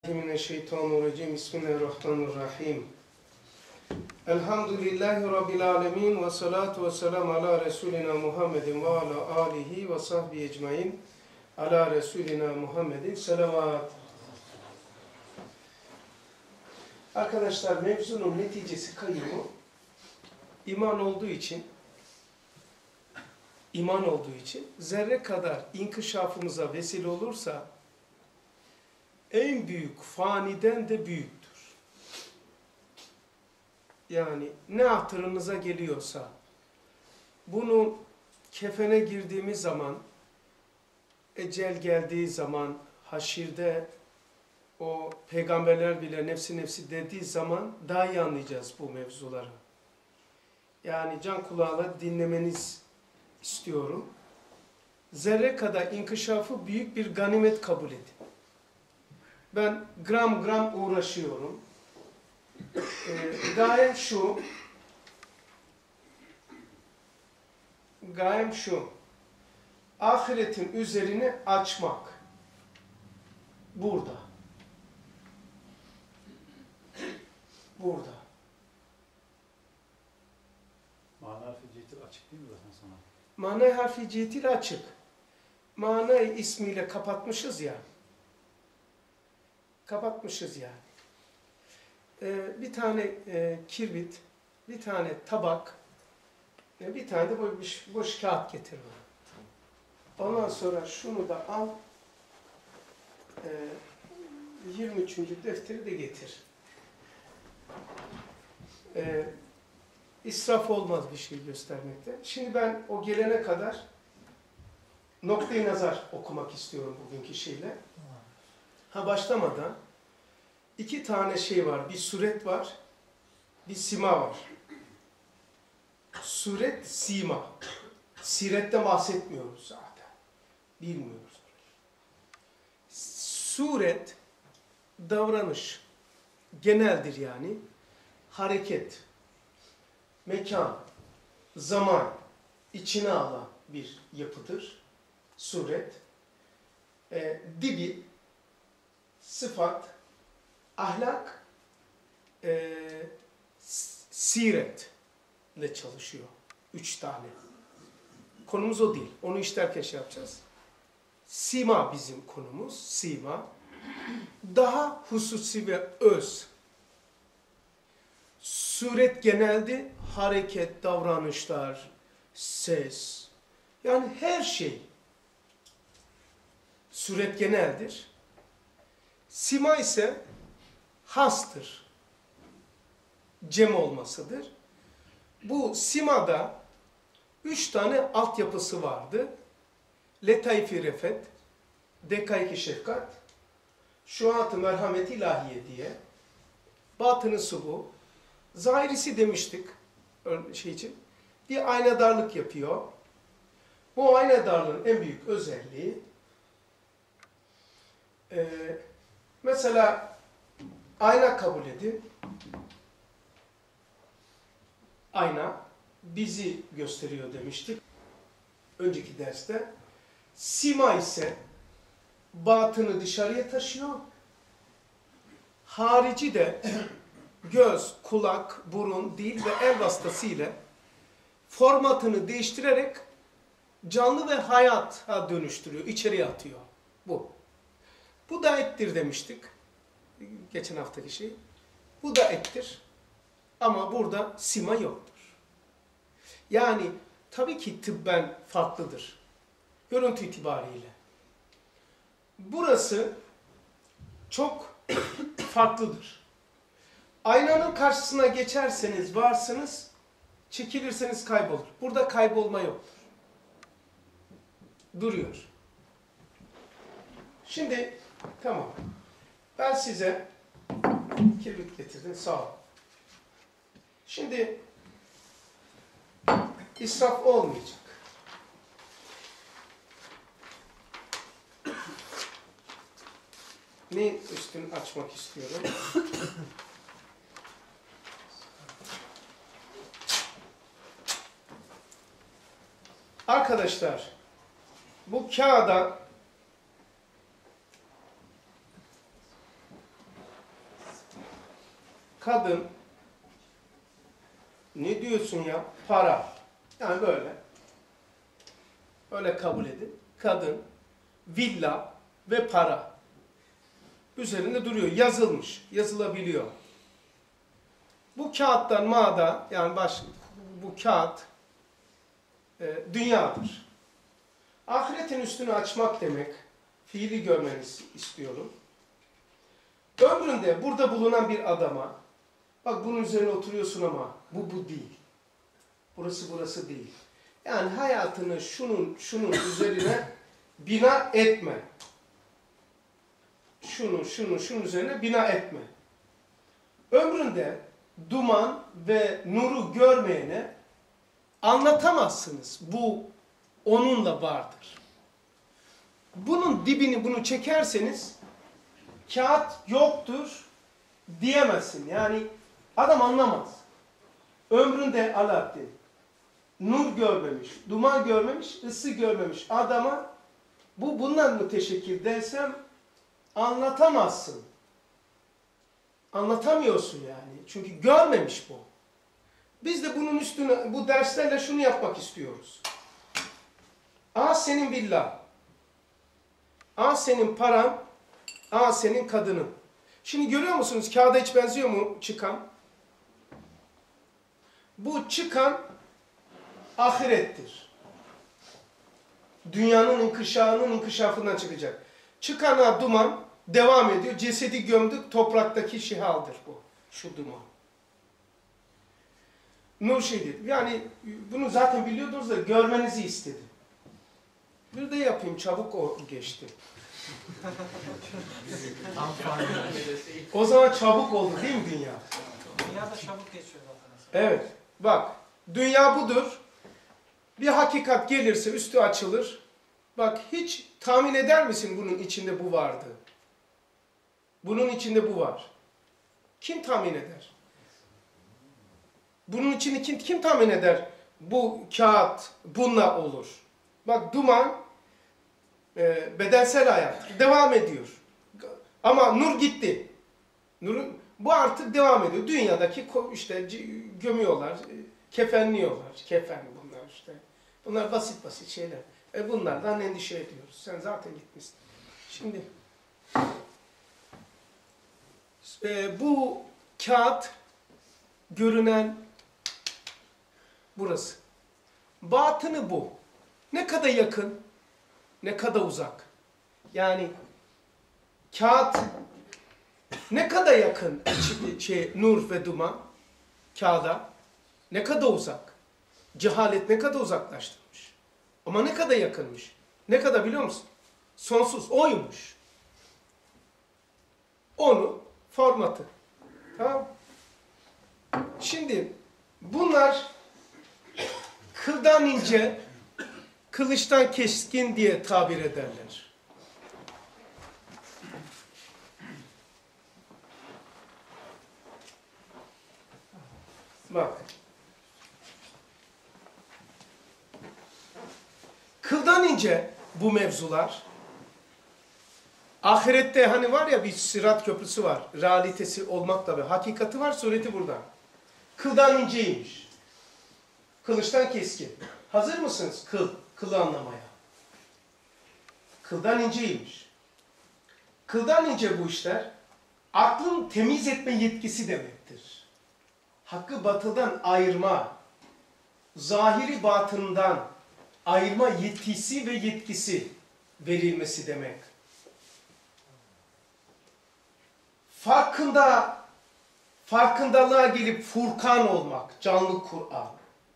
Mineşşeytanirracim. Bismillahirrahmanirrahim. Elhamdülillahi Rabbil alemin ve salatu ve selamu ala Resulina Muhammedin ve ala alihi ve sahbihi ecmain. Ala Resulina Muhammedin selavat. Arkadaşlar, mevzunun neticesi kayyumu iman olduğu için zerre kadar inkişafımıza vesile olursa en büyük faniden de büyüktür. Yani ne hatırınıza geliyorsa, bunu kefene girdiğimiz zaman, ecel geldiği zaman, haşirde o peygamberler bile nefsi nefsi dediği zaman daha iyi anlayacağız bu mevzuları. Yani can kulağıyla dinlemeniz istiyorum. Zerre kadar inkişafı büyük bir ganimet kabul edin. Ben gram gram uğraşıyorum. Gayem şu. Ahiretin üzerini açmak. Burada. Mana harfi cihetil açık değil mi zaten sana? Mana harfi cihetil açık. Manayı ismiyle kapatmışız ya. Bir tane kirbit, bir tane tabak, bir tane de boş kağıt getir bana. Ondan sonra şunu da al, 23. defteri de getir. İsraf olmaz bir şey göstermekte. Şimdi ben o gelene kadar noktayı nazar okumak istiyorum bugünkü şeyle. Başlamadan iki tane şey var. Bir suret var, bir sima var. Suret, sima. Siretten bahsetmiyoruz zaten. Bilmiyoruz. Suret, davranış. Geneldir yani. Hareket, mekan, zaman içine alan bir yapıdır. Suret. Dibi, sıfat, ahlak, siret ile çalışıyor. 3 tane. Konumuz o değil. Onu işlerken şey yapacağız. Sima bizim konumuz. Sima. Daha hususi ve öz. Suret genelde hareket, davranışlar, ses. Yani her şey. Suret geneldir. Sima ise hastır. Cem olmasıdır. Bu simada 3 tane altyapısı vardı. Letayf-i refet, dekayk-i şefkat, şuat-ı merhamet-i ilahiye diye. Batınısı bu. Zahirisi demiştik şey için. Bir aynadarlık yapıyor. Bu aynadarlığın en büyük özelliği mesela ayna kabul edin. Ayna bizi gösteriyor demiştik önceki derste. Sima ise batını dışarıya taşıyor. Harici de göz, kulak, burun, dil ve el vasıtasıyla formatını değiştirerek canlı ve hayata dönüştürüyor, içeriye atıyor. Bu. Bu da ettir demiştik. Geçen haftaki şey. Bu da ettir. Ama burada sima yoktur. Yani tabii ki tıbben farklıdır. Görüntü itibariyle. Burası çok farklıdır. Aynanın karşısına geçerseniz varsınız, çekilirseniz kaybolur. Burada kaybolma yoktur. Duruyor. Şimdi tamam. Ben size kibrit getirdim. Sağ ol. Şimdi israf olmayacak. Neyin üstünü açmak istiyorum? Arkadaşlar, bu kağıda kadın, ne diyorsun ya? Para. Yani böyle. Öyle kabul edin. Kadın, villa ve para. Üzerinde duruyor. Yazılmış. Yazılabiliyor. Bu kağıttan mağda, yani bu kağıt dünyadır. Ahiretin üstünü açmak demek. Fiili görmenizi istiyorum. Ömründe burada bulunan bir adama, bak bunun üzerine oturuyorsun ama bu değil. Burası değil. Yani hayatını şunun üzerine bina etme. Şunun üzerine bina etme. Ömründe duman ve nuru görmeyene anlatamazsınız. Bu onunla vardır. Bunun dibini bunu çekerseniz kağıt yoktur diyemezsin. Yani adam anlamaz. Ömründe Alaaddin nur görmemiş, duman görmemiş, ısı görmemiş adama bundan müteşekkir desem anlatamazsın. Anlatamıyorsun yani. Çünkü görmemiş bu. Biz de bunun üstüne, bu derslerle şunu yapmak istiyoruz. A senin villan. A senin paran. A senin kadının. Şimdi görüyor musunuz? Kağıda hiç benziyor mu çıkan? Bu çıkan ahirettir. Dünyanın inkişafından çıkacak. Çıkana duman devam ediyor. Cesedi gömdük, topraktaki şihaldir bu. Şu duman. Nur şeydir. Yani bunu zaten biliyordunuz da görmenizi istedim. Bir de yapayım, çabuk o geçti. O zaman çabuk oldu değil mi dünya? Dünya da çabuk geçiyor zaten. Evet. Bak, dünya budur. Bir hakikat gelirse üstü açılır. Bak hiç tahmin eder misin bunun içinde bu vardı? Bunun içinde bu var. Kim tahmin eder? Bunun içini kim tahmin eder? Bu kağıt bununla olur. Bak duman bedensel hayat devam ediyor. Ama nur gitti. Bu artık devam ediyor. Dünyadaki işte gömüyorlar, kefenliyorlar. Kefen bunlar işte. Bunlar basit şeyler. Bunlardan endişe ediyoruz. Sen zaten gitmişsin. Şimdi bu kağıt görünen burası. Batını bu. Ne kadar yakın, ne kadar uzak. Yani kağıt ne kadar yakın nur ve duman kağıda, ne kadar uzak. Cehalet ne kadar uzaklaştırmış. Ama ne kadar yakınmış. Ne kadar biliyor musun? Sonsuz. Oymuş. Onu formatı. Tamam. Şimdi bunlar kıldan ince, kılıçtan keskin diye tabir ederler. Bak. Kıldan ince bu mevzular. Ahirette hani var ya bir Sırat Köprüsü var. Realitesi olmakla ve hakikati var, sureti burada. Kıldan inceymiş. Kılıçtan keskin. Hazır mısınız kılı anlamaya? Kıldan inceymiş. Kıldan ince bu işler. Aklın temiz etme yetkisi demektir. Hakkı batıldan ayırma, zahiri batından ayırma yetkisi ve yetkisi verilmesi demek. Farkındalığa gelip Furkan olmak, canlı Kur'an.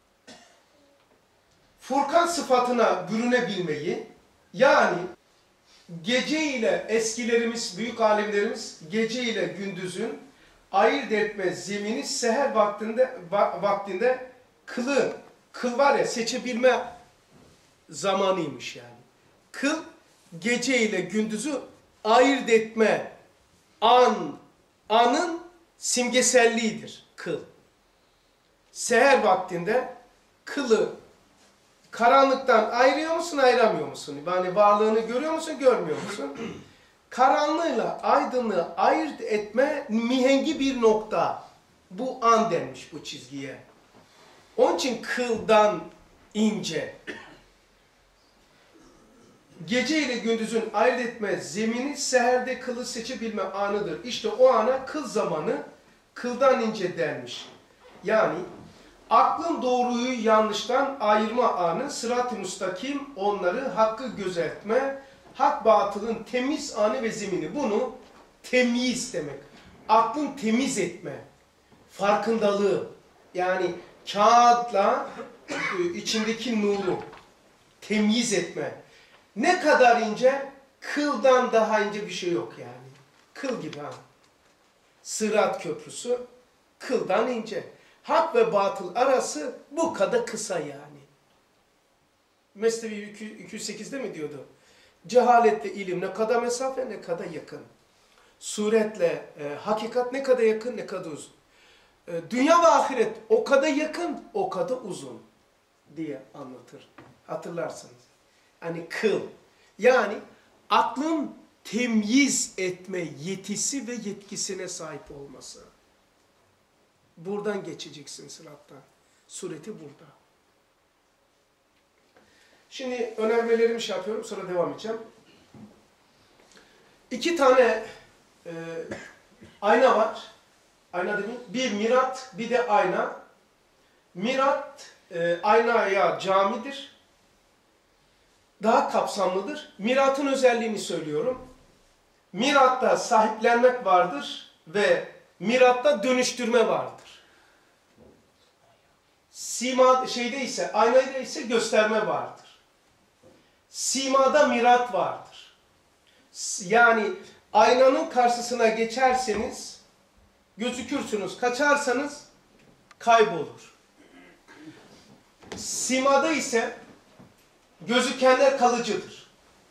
Furkan sıfatına bürünebilmeyi, yani gece ile eskilerimiz, büyük alimlerimiz gece ile gündüzün ayırt etme zemini seher vaktinde kıl var ya seçebilme zamanıymış yani. Kıl gece ile gündüzü ayırt etme anın simgeselliğidir kıl. Seher vaktinde kılı karanlıktan ayırıyor musun, ayıramıyor musun? Yani varlığını görüyor musun, görmüyor musun? Karanlığıyla aydınlığı ayırt etme mihengi bir nokta. Bu an denmiş bu çizgiye. Onun için kıldan ince. Gece ile gündüzün ayırt etme zemini seherde kılı seçebilme anıdır. İşte o ana kıl zamanı kıldan ince denmiş. Yani aklın doğruyu yanlıştan ayırma anı, sırat-ı müstakim, onları hakkı gözetme, hak batılın temiz anı ve zemini. Bunu temyiz demek. Aklın temiz etme, farkındalığı. Yani kağıtla içindeki nuru temyiz etme. Ne kadar ince? Kıldan daha ince bir şey yok yani. Kıl gibi ha. Sırat köprüsü kıldan ince. Hak ve batıl arası bu kadar kısa yani. Mesnevi 208'de mi diyordu? Cehaletle ilim ne kadar mesafe ne kadar yakın. Suretle hakikat ne kadar yakın ne kadar uzun. Dünya ve ahiret o kadar yakın o kadar uzun diye anlatır. Hatırlarsınız. Hani kıl. Yani aklın temyiz etme yetisi ve yetkisine sahip olması. Buradan geçeceksin sırattan. Sureti burada. Şimdi önermelerimi şey yapıyorum, sonra devam edeceğim. 2 tane ayna var. Ayna demeyeyim. Bir mirat, bir de ayna. Mirat, aynaya camidir. Daha kapsamlıdır. Miratın özelliğini söylüyorum. Miratta sahiplenmek vardır ve miratta dönüştürme vardır. Sima şeyde ise, aynada ise gösterme vardır. Simada mirat vardır. Yani aynanın karşısına geçerseniz gözükürsünüz, kaçarsanız kaybolur. Simada ise gözükenler kalıcıdır.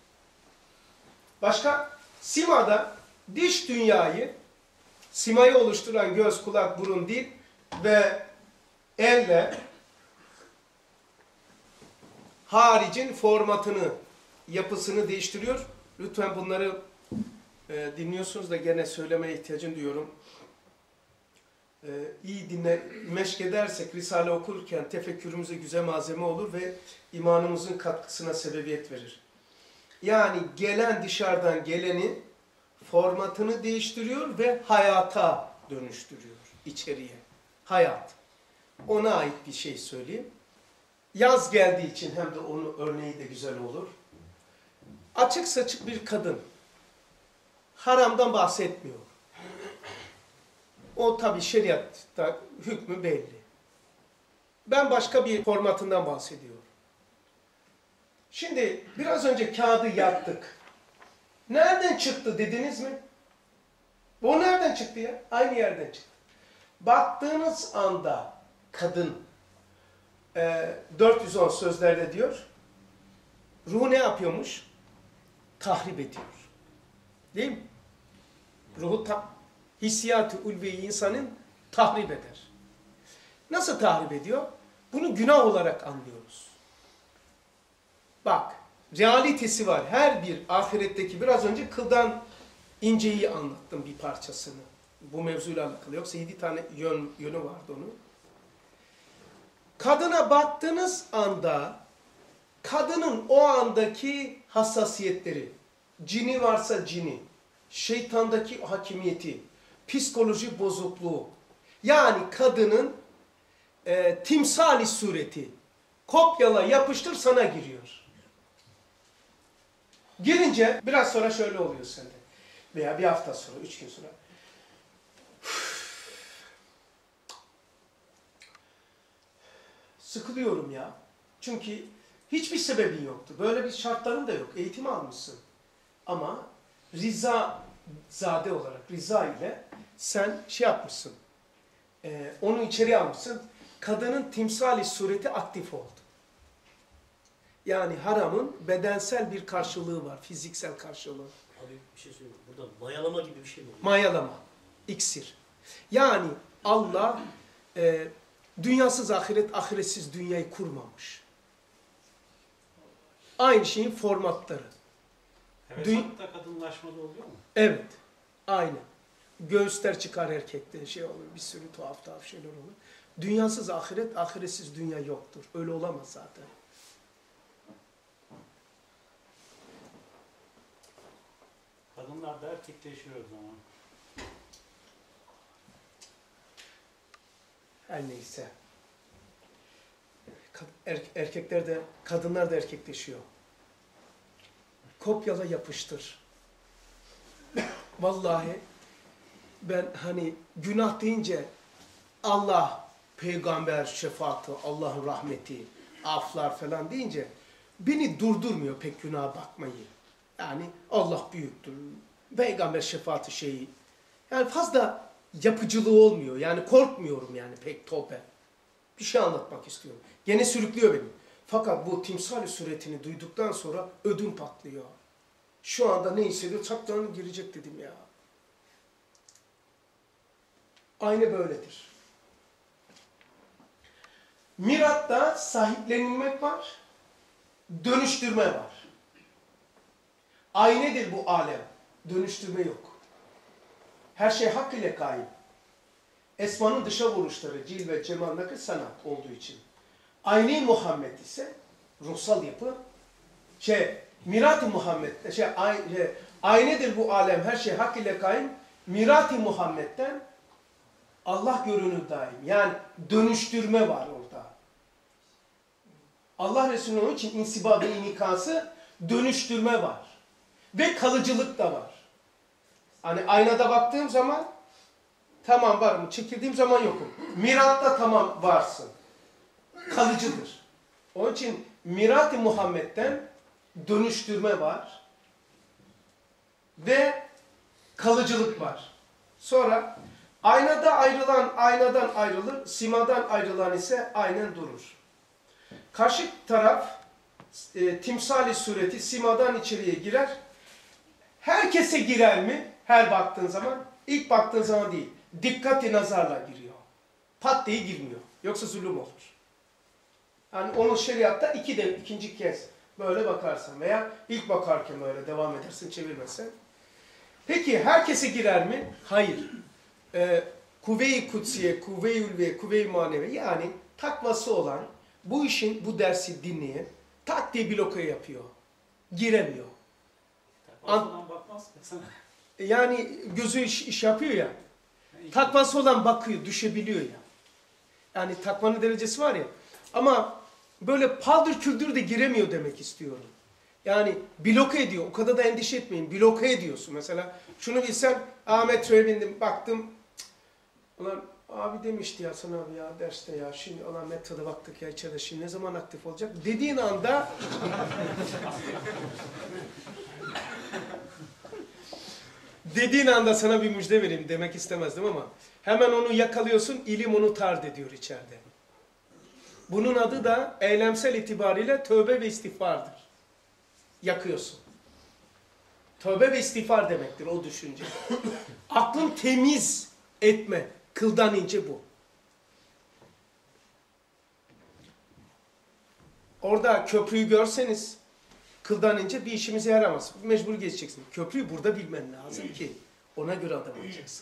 Başka? Simada dış dünyayı, simayı oluşturan göz, kulak, burun, dil ve elle haricin formatını, yapısını değiştiriyor. Lütfen bunları dinliyorsunuz da gene söylemeye ihtiyacım duyuyorum. İyi dinle, meşk edersek Risale okurken tefekkürümüze güzel malzeme olur ve imanımızın katkısına sebebiyet verir. Yani gelen dışarıdan geleni formatını değiştiriyor ve hayata dönüştürüyor içeriye. Hayat. Ona ait bir şey söyleyeyim. Yaz geldiği için hem de onun örneği de güzel olur. Açık saçık bir kadın. Haramdan bahsetmiyor. O tabi şeriatta hükmü belli. Ben başka bir formatından bahsediyorum. Şimdi biraz önce kağıdı yaktık. Nereden çıktı dediniz mi? O nereden çıktı ya? Aynı yerden çıktı. Baktığınız anda kadın 410 sözlerde diyor, ruhu ne yapıyormuş? Tahrip ediyor. Değil mi? Ruhu hissiyat-ı ulvi insanın tahrip eder. Nasıl tahrip ediyor? Bunu günah olarak anlıyoruz. Bak, realitesi var. Her bir ahiretteki, biraz önce kıldan inceyi anlattım bir parçasını. Bu mevzuyla alakalı. Yoksa 7 tane yönü vardı onun. Kadına baktığınız anda, kadının o andaki hassasiyetleri, cini varsa cini, şeytandaki hakimiyeti, psikoloji bozukluğu, yani kadının timsali sureti, kopyala yapıştır sana giriyor. Girince biraz sonra şöyle oluyor sende. Veya bir hafta sonra, 3 gün sonra. Sıkılıyorum ya. Çünkü hiçbir sebebin yoktu. Böyle bir şartların da yok. Eğitim almışsın. Ama rıza zade olarak, rıza ile sen şey yapmışsın. Onu içeriye almışsın. Kadının timsali sureti aktif oldu. Yani haramın bedensel bir karşılığı var. Fiziksel karşılığı. Abi bir şey söyleyeyim. Burada mayalama gibi bir şey mi oluyor? Mayalama. İksir. Yani Allah dünyasız ahiret, ahiretsiz dünyayı kurmamış. Aynı şeyin formatları. Hevesatta kadınlaşma da oluyor mu? Evet. Aynen. Göğüsler çıkar erkekte, şey olur, bir sürü tuhaf tuhaf şeyler olur. Dünyasız ahiret, ahiretsiz dünya yoktur. Öyle olamaz zaten. Kadınlar da erkekleşiyor o zaman. Her neyse. Erkekler de, kadınlar da erkekleşiyor. Kopyala yapıştır. Vallahi ben hani günah deyince Allah, peygamber şefaati, Allah'ın rahmeti, aflar falan deyince beni durdurmuyor pek günaha bakmayı. Yani Allah büyüktür, peygamber şefaati şeyi. Yani fazla yapıcılığı olmuyor. Yani korkmuyorum yani pek tövbe. Bir şey anlatmak istiyorum. Gene sürüklüyor beni. Fakat bu timsal suretini duyduktan sonra ödüm patlıyor. Şu anda ne hissediyor? Çaptan girecek dedim ya. Aynı böyledir. Miratta sahiplenilmek var, dönüştürme var. Aynedir bu alem, dönüştürme yok. Her şey hak ile kaim. Esmanın dışa vuruşları, cilve, cemaldaki sanat olduğu için. Ayne-i Muhammed ise ruhsal yapı, Mirat-ı Muhammed, aynedir bu alem, her şey hak ile kaim. Mirat-ı Muhammed'den Allah görünür daim. Yani dönüştürme var orada. Allah Resulü'nün onun için insibab-ı inikası dönüştürme var. Ve kalıcılık da var. Hani aynada baktığım zaman tamam varım, çekildiğim zaman yokum. Miratta tamam varsın. Kalıcıdır. Onun için Mirat-ı Muhammed'den dönüştürme var. Ve kalıcılık var. Sonra aynada ayrılan aynadan ayrılır, simadan ayrılan ise aynen durur. Karşı taraf timsali sureti simadan içeriye girer. Herkese girer mi? Her baktığın zaman. İlk baktığın zaman değil. Dikkati nazarla giriyor. Pat diye girmiyor. Yoksa zulüm olur. Yani onun şeriatta ikinci kez böyle bakarsan veya ilk bakarken böyle devam edersin, çevirmezsen. Peki herkese girer mi? Hayır. Kuvve-i kutsiye, kuvve-i ülve, kuvve-i manevi, yani takvası olan, bu işin, bu dersi dinleyen tak diye bloke yapıyor. Giremiyor. Takvasından bakmaz ki sana. Yani gözü iş yapıyor ya. Takvası olan bakıyor, düşebiliyor ya. Yani takvanın derecesi var ya. Ama böyle paldır küldür de giremiyor demek istiyorum. Yani bloke ediyor. O kadar da endişe etmeyin. Bloke ediyorsun. Mesela şunu bilsem, metroya bindim, baktım. Ulan abi demişti ya sana abi ya derste ya. Şimdi ulan metroda baktık ya içeride. Şimdi ne zaman aktif olacak? Dediğin anda dediğin anda sana bir müjde vereyim demek istemezdim ama hemen onu yakalıyorsun, ilim onu tard ediyor içeride. Bunun adı da eylemsel itibariyle tövbe ve istiğfardır. Yakıyorsun. Tövbe ve istiğfar demektir o düşünce. Aklın temiz etme, kıldan ince bu. Orada köprüyü görseniz, kıldan ince bir işimize yaramaz. Mecbur geçeceksin. Köprüyü burada bilmen lazım ki ona göre adım atacaksın.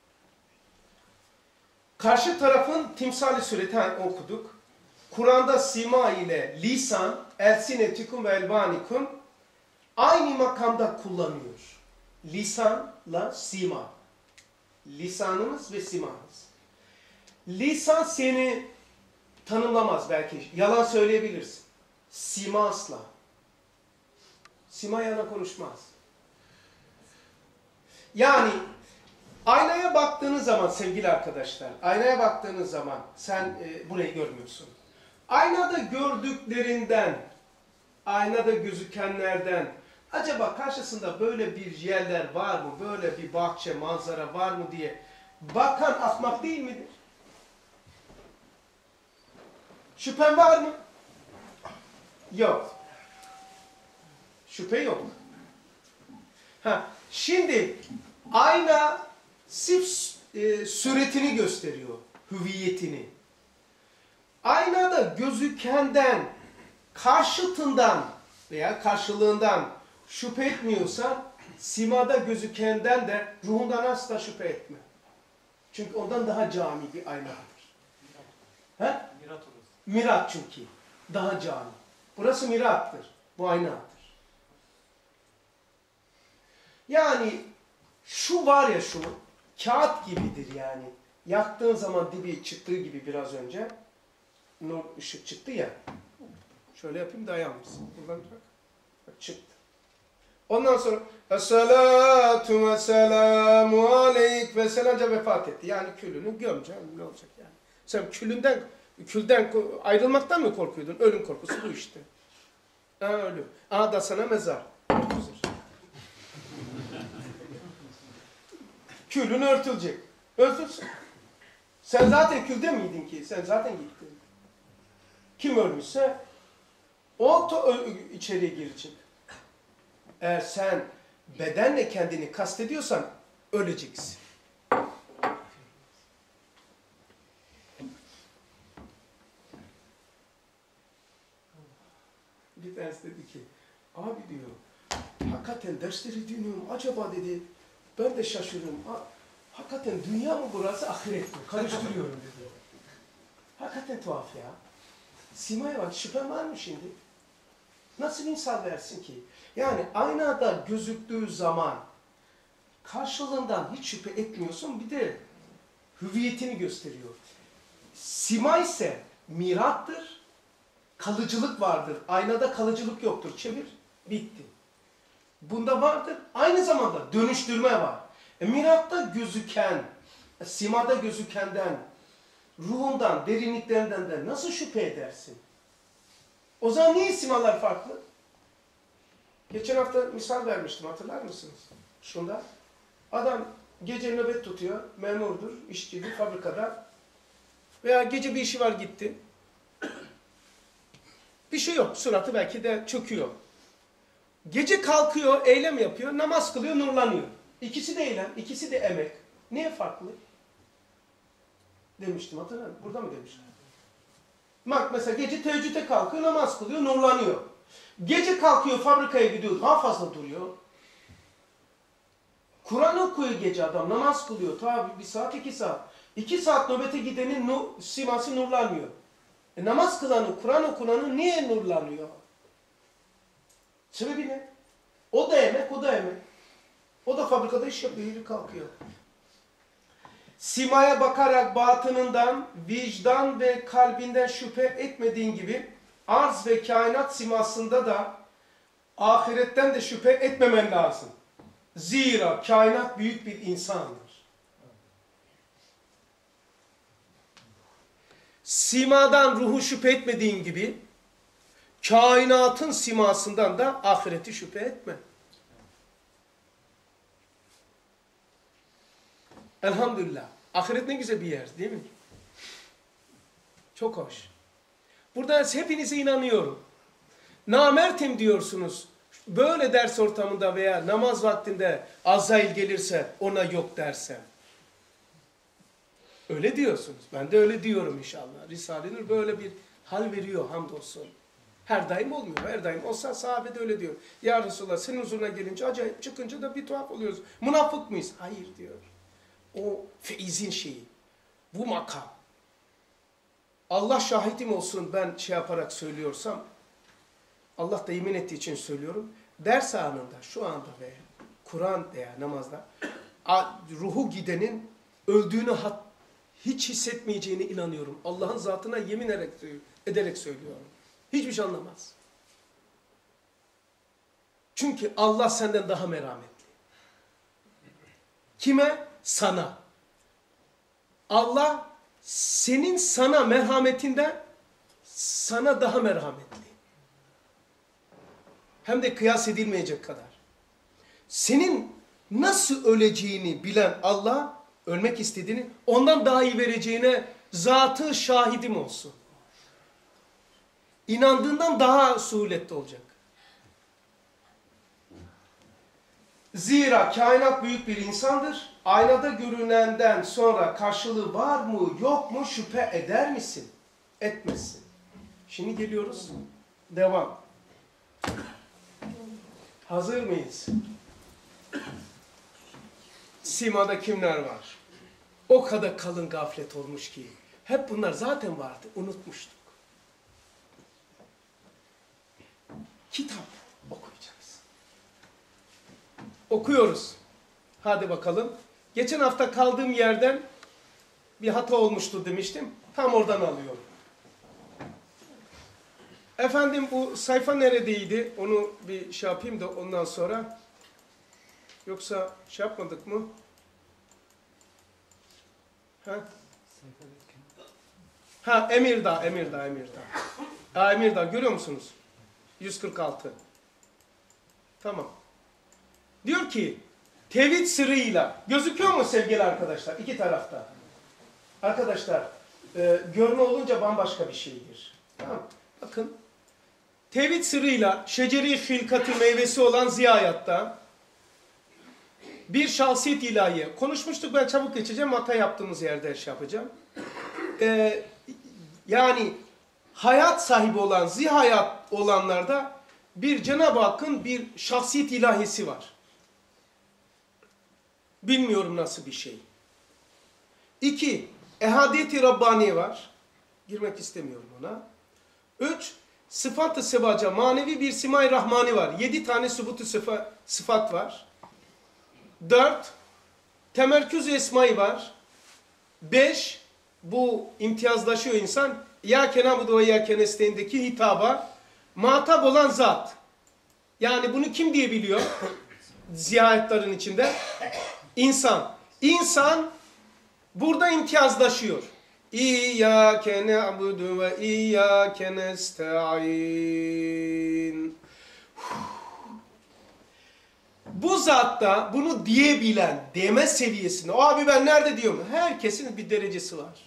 Karşı tarafın timsali sureti okuduk. Kur'an'da sima ile lisan, elsinetikum ve elbanikum aynı makamda kullanıyor. Lisanla sima. Lisanınız ve simanız. Lisan seni tanımlamaz belki. Yalan söyleyebilirsin. Sima asla. Sima yalan konuşmaz. Yani aynaya baktığınız zaman sevgili arkadaşlar, aynaya baktığınız zaman sen burayı görmüyorsun. Aynada gördüklerinden, aynada gözükenlerden acaba karşısında böyle bir yerler var mı, böyle bir bahçe, manzara var mı diye bakan atmak değil midir? Şüphen var mı? Yok. Şüphe yok. Şimdi ayna sırf suretini gösteriyor, hüviyetini. Aynada gözükenden, karşıtından veya karşılığından şüphe etmiyorsan simada gözükenden de ruhundan asla şüphe etme. Çünkü ondan daha cami bir aynadır. He? Mirat olur. Mirat çünkü. Daha cami. Burası mirattır. Bu aynadır. Yani şu var ya şu, kağıt gibidir yani. Yaktığın zaman dibi çıktığı gibi biraz önce. Nur ışık çıktı ya. Şöyle yapayım daha iyi anlarsın. Buradan bak. Bak çıktı. Ondan sonra Es-salatu ve selamu aleyk ve selamca vefat etti. Yani külünü gömeceğim. Ne olacak yani? Sen külden ayrılmaktan mı korkuyordun? Ölüm korkusu bu işte. Ha ölüm. Aha da sana mezar. Külün örtülecek. Örtülsün. Sen zaten külde miydin ki? Sen zaten gittin. Kim ölmüşse o içeriye girecek. Eğer sen bedenle kendini kastediyorsan öleceksin. Bir tanesi dedi ki, abi diyor, hakikaten dersleri dinliyorum. Acaba dedi, ben de şaşırıyorum. Hakikaten dünya mı burası, ahiret mi? Karıştırıyorum dedi. Hakikaten tuhaf ya. Simaya bak, şüphen var mı şimdi? Nasıl insan versin ki? Yani aynada gözüktüğü zaman karşılığından hiç şüphe etmiyorsun. Bir de hüviyetini gösteriyor. Sima ise mirattır. Kalıcılık vardır. Aynada kalıcılık yoktur. Çevir. Bitti. Bunda vardır. Aynı zamanda dönüştürme var. Miratta gözüken, simada gözükenden, ruhundan, derinliklerinden de nasıl şüphe edersin? O zaman niye simalar farklı? Geçen hafta misal vermiştim, hatırlar mısınız? Şunda. Adam gece nöbet tutuyor, memurdur, işçidir, fabrikada. Veya gece bir işi var gitti. Bir şey yok, suratı belki de çöküyor. Gece kalkıyor, eylem yapıyor, namaz kılıyor, nurlanıyor. İkisi de eylem, ikisi de emek. Niye farklı? Demiştim, hatırlar mısın? Burada mı demiştim? Bak mesela gece teheccüde kalkıyor, namaz kılıyor, nurlanıyor. Gece kalkıyor, fabrikaya gidiyor, daha fazla duruyor. Kur'an okuyor gece adam, namaz kılıyor. Tabi 1 saat, 2 saat. 2 saat nöbete gidenin siması nurlanmıyor. Namaz kılanı, Kur'an okunanı niye nurlanıyor? Sebebi ne? O da emek, o da emek. O da fabrikada iş yapıyor, yürü kalkıyor. Simaya bakarak batınından, vicdan ve kalbinden şüphe etmediğin gibi arz ve kainat simasında da ahiretten de şüphe etmemen lazım. Zira kainat büyük bir insandır. Simadan ruhu şüphe etmediğin gibi kainatın simasından da ahireti şüphe etme. Elhamdülillah. Ahiret ne güzel bir yer değil mi? Çok hoş. Burada hepinize inanıyorum. Namertim diyorsunuz. Böyle ders ortamında veya namaz vaktinde Azrail gelirse ona yok dersem. Öyle diyorsunuz. Ben de öyle diyorum inşallah. Risale-i Nur böyle bir hal veriyor hamdolsun. Her daim olmuyor. Her daim olsa sahabe de öyle diyor. Ya Resulallah senin huzuruna gelince acayip çıkınca da bir tuhaf oluyoruz. Münafık mıyız? Hayır diyor. O feizin şeyi. Bu makam. Allah şahidim olsun ben şey yaparak söylüyorsam, Allah da yemin ettiği için söylüyorum. Ders anında, şu anda veya Kur'an veya namazda ruhu gidenin öldüğünü hiç hissetmeyeceğine inanıyorum. Allah'ın zatına yemin ederek söylüyorum. Hiçbir şey anlamaz. Çünkü Allah senden daha merhametli. Kime? Sana. Allah senin sana merhametinden sana daha merhametli. Hem de kıyas edilmeyecek kadar. Senin nasıl öleceğini bilen Allah, ölmek istediğini ondan daha iyi vereceğine zatı şahidim olsun. İnandığından daha suhuletli olacak. Zira kainat büyük bir insandır. Aynada görünenden sonra karşılığı var mı yok mu şüphe eder misin? Etmezsin. Şimdi geliyoruz. Devam. Hazır mıyız? Simada kimler var? O kadar kalın gaflet olmuş ki. Hep bunlar zaten vardı. Unutmuştuk. Kitap okuyacağız. Okuyoruz. Hadi bakalım. Geçen hafta kaldığım yerden bir hata olmuştu demiştim. Tam oradan alıyorum. Efendim bu sayfa neredeydi? Onu bir şey yapayım da ondan sonra. Yoksa şey yapmadık mı? Ha Emirdağ. Emirdağ görüyor musunuz? 146. Tamam. Diyor ki tevhid sırrıyla gözüküyor mu sevgili arkadaşlar? İki tarafta. Arkadaşlar görme olunca bambaşka bir şeydir. Tamam. Bakın. Tevhid sırrıyla şeceri hilkatı meyvesi olan ziyayatta bir şahsiyet ilahiye. Konuşmuştuk, ben çabuk geçeceğim. Hata yaptığımız yerde şey yapacağım. Yani hayat sahibi olan, zihayat olanlarda bir Cenab-ı Hakk'ın bir şahsiyet ilahisi var. Bilmiyorum nasıl bir şey. 2. Ehadiyeti Rabbani var. Girmek istemiyorum ona. 3. Sıfat-ı sebaca manevi bir simay rahmani var. 7 tane sübut-ı sıfat var. 4. Temerküz-ü esmayı var. 5. Bu imtiyazlaşıyor insan. İyyâke na'budu ve iyyâke nestaîn'deki hitaba muhatap olan zat. Yani bunu kim diyebiliyor? Ziyayetlerin içinde. İnsan. İnsan burada imtiyazlaşıyor. İyyâke na'budu ve iyyâke nestaîn. Bu zatta bunu diyebilen, deme seviyesinde. O abi ben nerede diyorum? Herkesin bir derecesi var.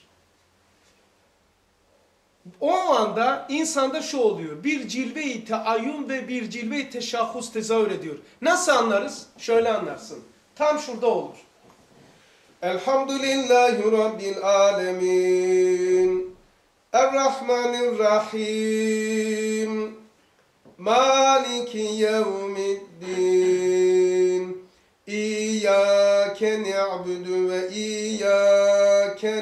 O anda insanda şu oluyor. Bir cilve-i teayyün ve bir cilve-i teşahhus tezahür ediyor. Nasıl anlarız? Şöyle anlarsın. Tam şurada olur. Elhamdülillahi Rabbil alemin. Errahmanirrahim. Maliki yevmiddin. İyyâke ne'budu ve iyyâke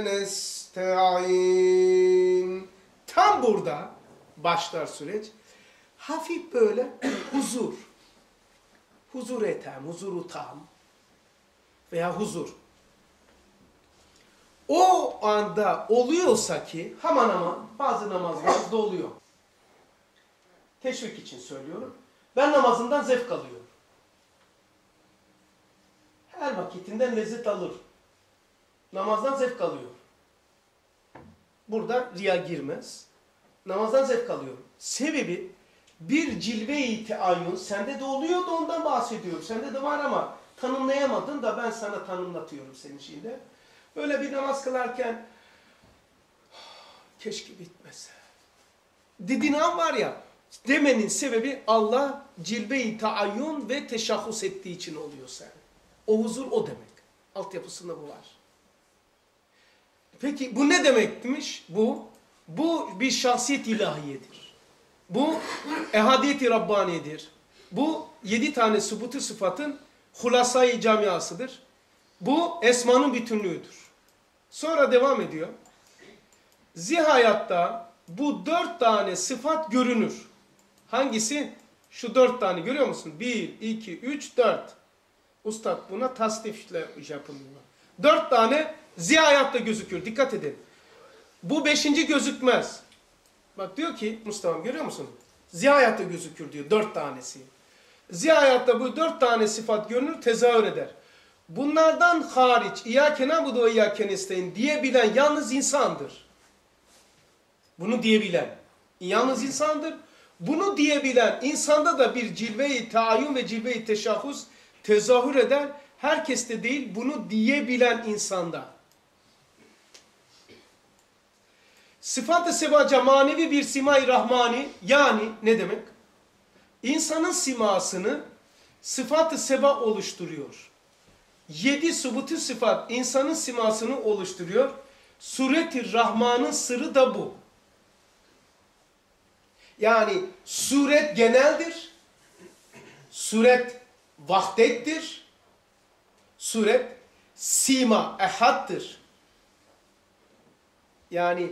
nesta'in. Tam burada başlar süreç. Hafif böyle huzur. Huzur etem, huzuru tam veya huzur. O anda oluyorsa ki hemen ama bazı namazlarda oluyor. Teşvik için söylüyorum. Ben namazından zevk alıyorum. Her vakitinden lezzet alır. Namazdan zevk alıyor. Burada riya girmez. Namazdan zevk alıyorum. Sebebi bir cilve-i teayyün sende de oluyor da ondan bahsediyorum. Sende de var ama tanımlayamadın da ben sana tanımlatıyorum senin içinde. Böyle bir namaz kılarken keşke bitmese. Dediğin an var ya, demenin sebebi Allah cilve-i teayyün ve teşahhus ettiği için oluyor sen. O huzur o demek. Altyapısında bu var. Peki bu ne demekmiş? Bu bir şahsiyet ilahiyedir. Bu ehadiyeti Rabbani'dir. Bu 7 tane sübut-ı sıfatın hulasayı camiasıdır. Bu esmanın bütünlüğüdür. Sonra devam ediyor. Zihayatta bu 4 tane sıfat görünür. Hangisi? Şu 4 tane görüyor musun? 1, 2, 3, 4. Ustad buna tasnifle yapılıyor. 4 tane zihayatta gözüküyor. Dikkat edin. Bu 5. gözükmez. Bak diyor ki Mustafa görüyor musun? Zihayatta gözükür diyor 4 tanesi. Zihayatta bu 4 tane sıfat görünür, tezahür eder. Bunlardan hariç İyyâke na'budu ve iyyâke nestaîn diyebilen yalnız insandır. Bunu diyebilen yalnız insandır. Bunu diyebilen insanda da bir cilve-i teayyün ve cilve-i teşahhus tezahür eder. Herkeste değil, bunu diyebilen insanda. Sıfat-ı sebaca manevi bir simay rahmani, yani ne demek? İnsanın simasını sıfat-ı seba oluşturuyor. 7 subutu sıfat insanın simasını oluşturuyor. Suret-i Rahman'ın sırrı da bu. Yani suret geneldir. Suret vahdettir. Suret, sima, ehattır. Yani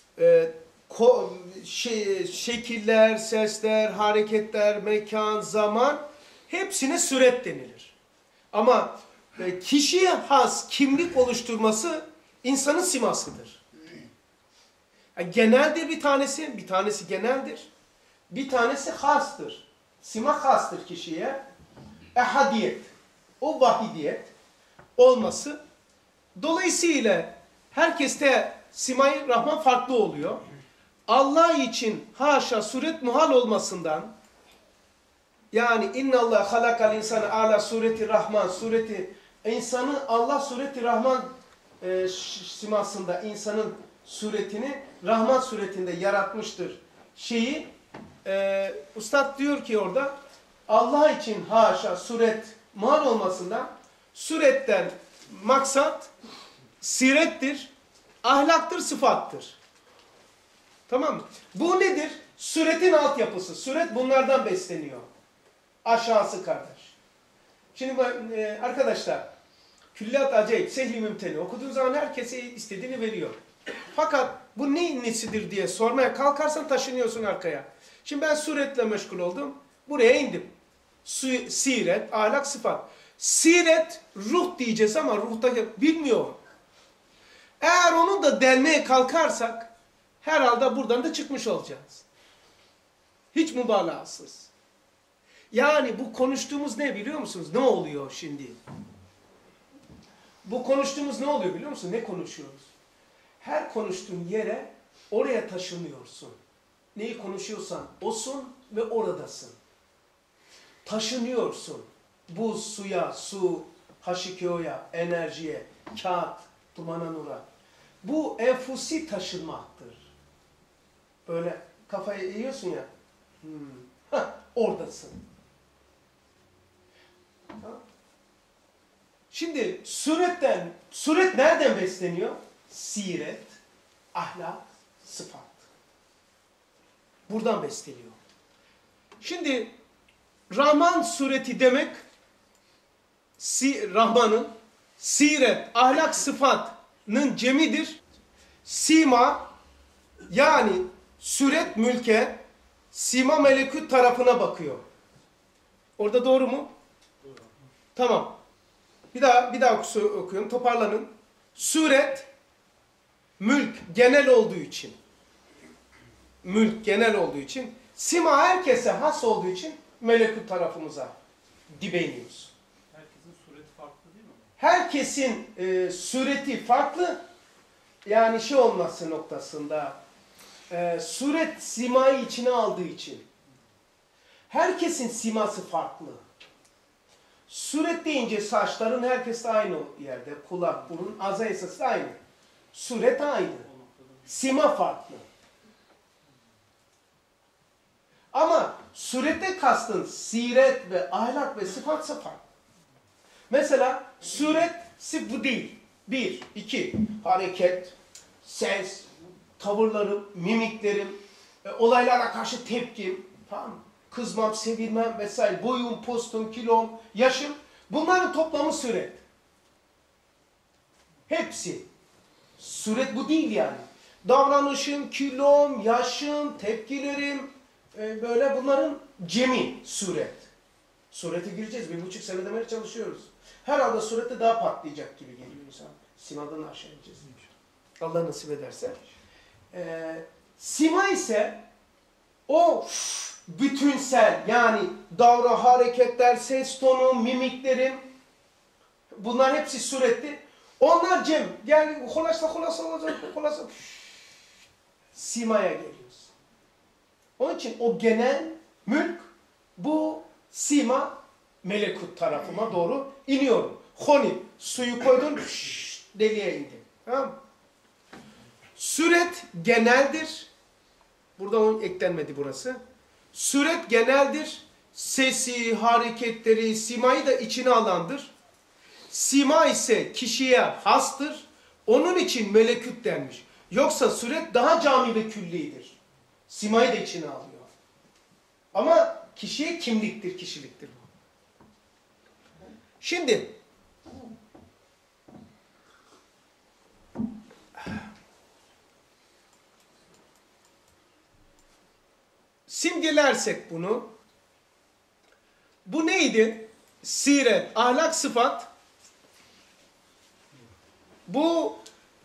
şekiller, sesler, hareketler, mekan, zaman hepsine suret denilir. Ama kişiye has kimlik oluşturması insanın simasıdır. Yani geneldir bir tanesi geneldir. Bir tanesi hastır. Sima hastır kişiye. Ehadiyet, o vahidiyet olması. Dolayısıyla herkeste Simay Rahman farklı oluyor. Allah için haşa suret muhal olmasından, yani innallah halakal insanı ala sureti Rahman, sureti insanı Allah sureti Rahman simasında insanın suretini Rahman suretinde yaratmıştır. Üstad diyor ki orada Allah için haşa suret muhal olmasından, suretten maksat sirettir, ahlaktır, sıfattır. Tamam mı? Bu nedir? Suretin altyapısı. Suret bunlardan besleniyor. Aşağısı kardeş. Şimdi arkadaşlar, Külliyat Acayip, Sehli Mümteni okuduğun zaman herkese istediğini veriyor. Fakat bu neyin nesidir diye sormaya kalkarsan taşınıyorsun arkaya. Şimdi ben suretle meşgul oldum. Buraya indim. Siret, ahlak, sıfat. Siret, ruh diyeceğiz ama ruhtaki bilmiyor. Eğer onu da delmeye kalkarsak herhalde buradan da çıkmış olacağız. Hiç mübalağasız. Yani bu konuştuğumuz ne biliyor musunuz? Ne oluyor şimdi? Bu konuştuğumuz ne oluyor biliyor musun? Ne konuşuyoruz? Her konuştuğun yere oraya taşınıyorsun. Neyi konuşuyorsan osun ve oradasın. Taşınıyorsun. Buz, suya, su, H2O'ya, enerjiye, kağıt, dumana, nura. Bu enfusi taşınmaktır. Böyle kafayı eğiyorsun ya. Oradasın. Şimdi suret nereden besleniyor? Siret, ahlak, sıfat. Buradan besleniyor. Şimdi Rahman sureti demek Rahman'ın siret, ahlak, sıfatının cemidir. Sima yani suret mülke, sima melekut tarafına bakıyor. Orada doğru mu? Doğru. Tamam. Bir daha okuyun, toparlanın. Suret mülk genel olduğu için. Mülk genel olduğu için. Sima herkese has olduğu için melekut tarafımıza dibe iniyoruz. Herkesin sureti farklı değil mi? Herkesin sureti farklı. Yani olması noktasında suret simayı içine aldığı için. Herkesin siması farklı. Suret deyince saçların herkes de aynı yerde. Kulak, burun, ağza esası da aynı. Suret aynı. Sima farklı. Ama surette kastın siret ve ahlak ve sıfatsa farklı. Mesela suret bu değil. 1, 2, hareket, ses, tavırlarım, mimiklerim, olaylara karşı tepkim, tamam mı? Kızmam, sevilmem vesaire, boyum, postum, kilom, yaşım, bunların toplamı suret. Hepsi. Suret bu değil yani. Davranışım, kilom, yaşım, tepkilerim, böyle bunların cemi suret. Surete gireceğiz. 1,5 seneden beri çalışıyoruz. Herhalde surette daha patlayacak gibi geliyor insan. Simadan aşağı ineceğiz. Allah nasip ederse. Sima ise o bütünsel yani davra, hareketler, ses tonu, mimiklerim bunlar hepsi suretli. Onlar cem. Yani hulasa simaya geliyoruz. Onun için o genel mülk bu sima melekut tarafıma doğru iniyorum. Honi suyu koydun deliğe indin. Tamam mı? Suret geneldir. Burada onun eklenmedi burası. Suret geneldir. Sesi, hareketleri, simayı da içine alandır. Sima ise kişiye hastır. Onun için melekut denmiş. Yoksa suret daha cami ve küllidir. Simayı da içine alıyor. Ama kişiye kimliktir, kişiliktir bu. Şimdi simgelersek bunu, bu neydi? Siret, ahlak, sıfat. Bu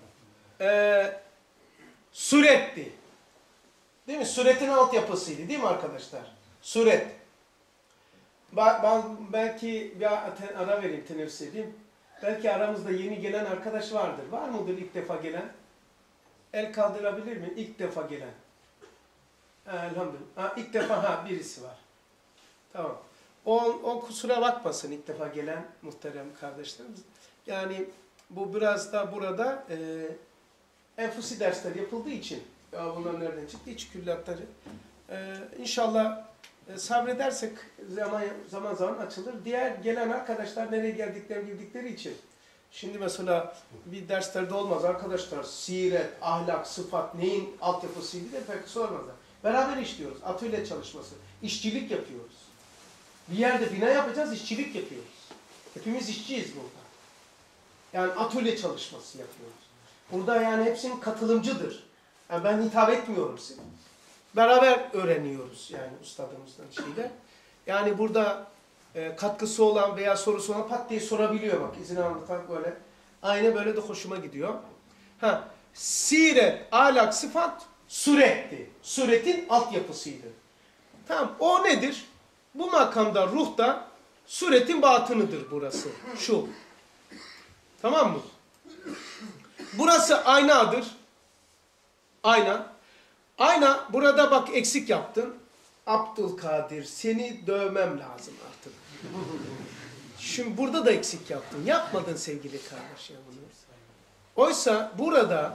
suretti. Değil mi? Suretin altyapısıydı değil mi arkadaşlar? Suret. Ben belki bir ara vereyim, teneffüs edeyim. Belki aramızda yeni gelen arkadaş vardır. Var mıdır ilk defa gelen? El kaldırabilir mi? İlk defa gelen. Elhamdülillah. İlk defa birisi var. Tamam. O kusura bakmasın ilk defa gelen muhterem kardeşlerimiz. Yani bu biraz da burada enfusi dersler yapıldığı için ya bunlar nereden çıktı? İç külliyatları. İnşallah sabredersek zaman zaman açılır. Diğer gelen arkadaşlar nereye geldiklerini bildikleri için. Şimdi mesela bir derslerde olmaz arkadaşlar. Siret, ahlak, sıfat neyin altyapısıydı da pek sormazlar. Beraber işliyoruz. Atölye çalışması. İşçilik yapıyoruz. Bir yerde bina yapacağız, işçilik yapıyoruz. Hepimiz işçiyiz burada. Yani atölye çalışması yapıyoruz. Burada yani hepsinin katılımcıdır. Yani ben hitap etmiyorum size. Beraber öğreniyoruz yani ustadımızdan şeyde. Yani burada katkısı olan veya sorusu olan pat diye sorabiliyor bak izin alırken böyle. Aynı böyle de hoşuma gidiyor. Siret, ahlak, sıfat suretti. Suretin altyapısıydı. Tamam o nedir? Bu makamda ruhta suretin batınıdır burası. Şu. Tamam mı? Burası aynadır. Ayna. Ayna burada bak eksik yaptın. Abdülkadir seni dövmem lazım artık. Şimdi burada da eksik yaptın. Yapmadın sevgili kardeş ya bunu. Oysa burada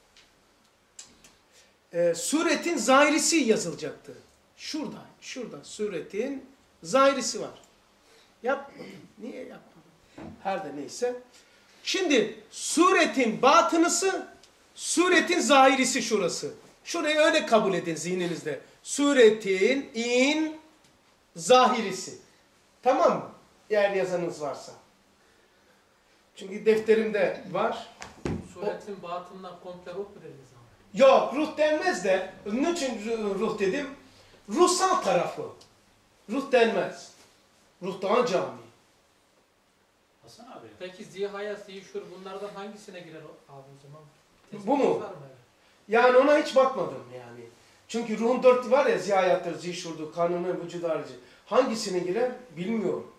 suretin zahirisi yazılacaktı. Şurada suretin zahirisi var. Yapmadın. Niye yapmadın? Her de neyse. Şimdi suretin batınısı, suretin zahirisi şurası. Şurayı öyle kabul edin zihninizde. Suretin zahirisi. Tamam mı? Eğer yazanız varsa. Çünkü defterimde var. Suretin batından komple ruh mu dediniz ama? Yok ruh denmez de. Niçin ruh dedim? Ruhsal tarafı. Ruh denmez. Ruh daha cami. Hasan abi. Peki zihaya, zihşur bunlardan hangisine girer abi o zaman? Bu mu? Var mı? Yani ona hiç bakmadım yani. Çünkü ruhun dört var ya zihayattır, zihşurdur, kanunu, vücud harici. Hangisine girer bilmiyorum.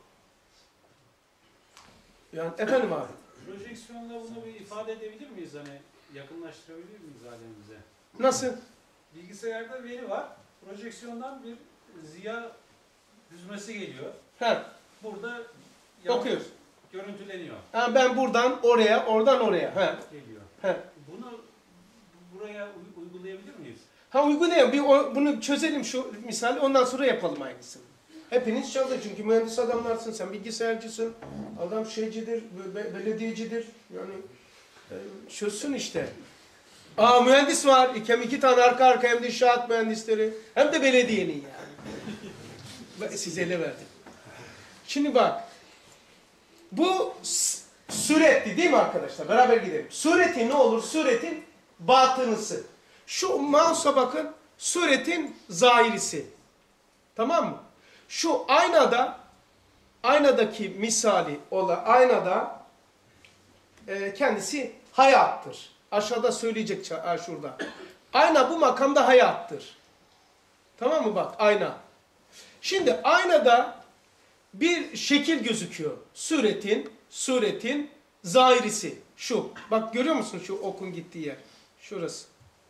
Yani efendim abi. Projeksiyonla bunu bir ifade edebilir miyiz? Hani yakınlaştırabilir miyiz alemimize? Nasıl? Bilgisayarda veri var. Projeksiyondan bir ziya hüzmesi geliyor. He, Burada okuyoruz. görüntüleniyor. Ha, ben buradan oraya, oradan oraya. He, Geliyor. he. Bunu buraya uygulayabilir miyiz? Ha uygulayalım. Bunu çözelim şu misali. Ondan sonra yapalım aynısını. Hepiniz çalışın. Çünkü mühendis adamlarsın. Sen bilgisayarcısın. Adam şeycidir, belediyecidir. Yani çözsün işte. Mühendis var. Hem iki tane arka arka hem de inşaat mühendisleri. Hem de belediyenin yani. Ben size ele verdim. Şimdi bak. Bu suretti değil mi arkadaşlar? Beraber gidelim. Suretin ne olur? Suretin batınısı. Şu mouse'a bakın. Suretin zahirisi. Tamam mı? Şu aynadaki misali olan aynada kendisi hayattır. Aşağıda söyleyecek şurada. Ayna bu makamda hayattır. Tamam mı bak ayna. Şimdi aynada bir şekil gözüküyor. Suretin zahirisi. Şu. Bak görüyor musun şu okun gittiği yer? Şurası.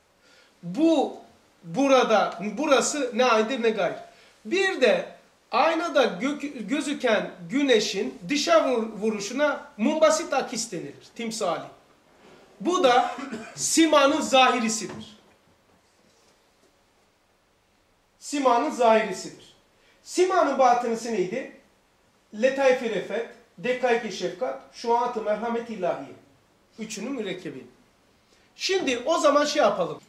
Burası ne aynıdır ne gayr. Bir de aynada gözüken güneşin dışa vuruşuna mumbasit akis denilir. Timsali. Bu da simanın zahirisidir. Simanın zahirisidir. Simanın batınısı neydi? Letayf-i refet, dekayk-i şefkat, şuat-ı merhamet ilahiye. Üçünün mürekkebi. Şimdi o zaman şey yapalım.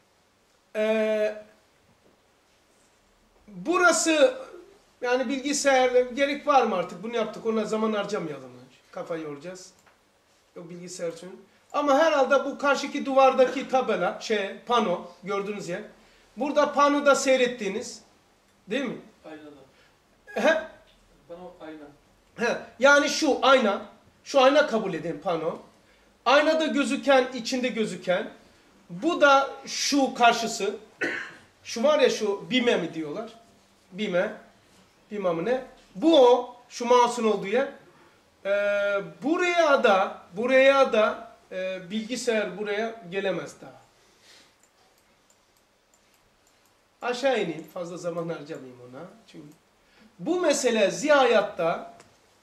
Burası yani bilgisayarla gerek var mı artık? Bunu yaptık. Ona zaman harcamayalım. Kafayı yoracağız. Yok bilgisayar için. Ama herhalde bu karşıki duvardaki tabela, pano gördüğünüz yer. Burada panoda seyrettiğiniz, değil mi? Aynada. He? Bana o ayna. He. Yani şu ayna kabul edin pano. Aynada gözüken, içinde gözüken. Bu da şu karşısı. Şu var ya şu bime mi diyorlar? Bime mı ne? Bu o. Şu mouse'un olduğu yer. Buraya da bilgisayar buraya gelemez daha. Aşağı ineyim. Fazla zaman harcamayayım ona. Çünkü bu mesele ziyayatta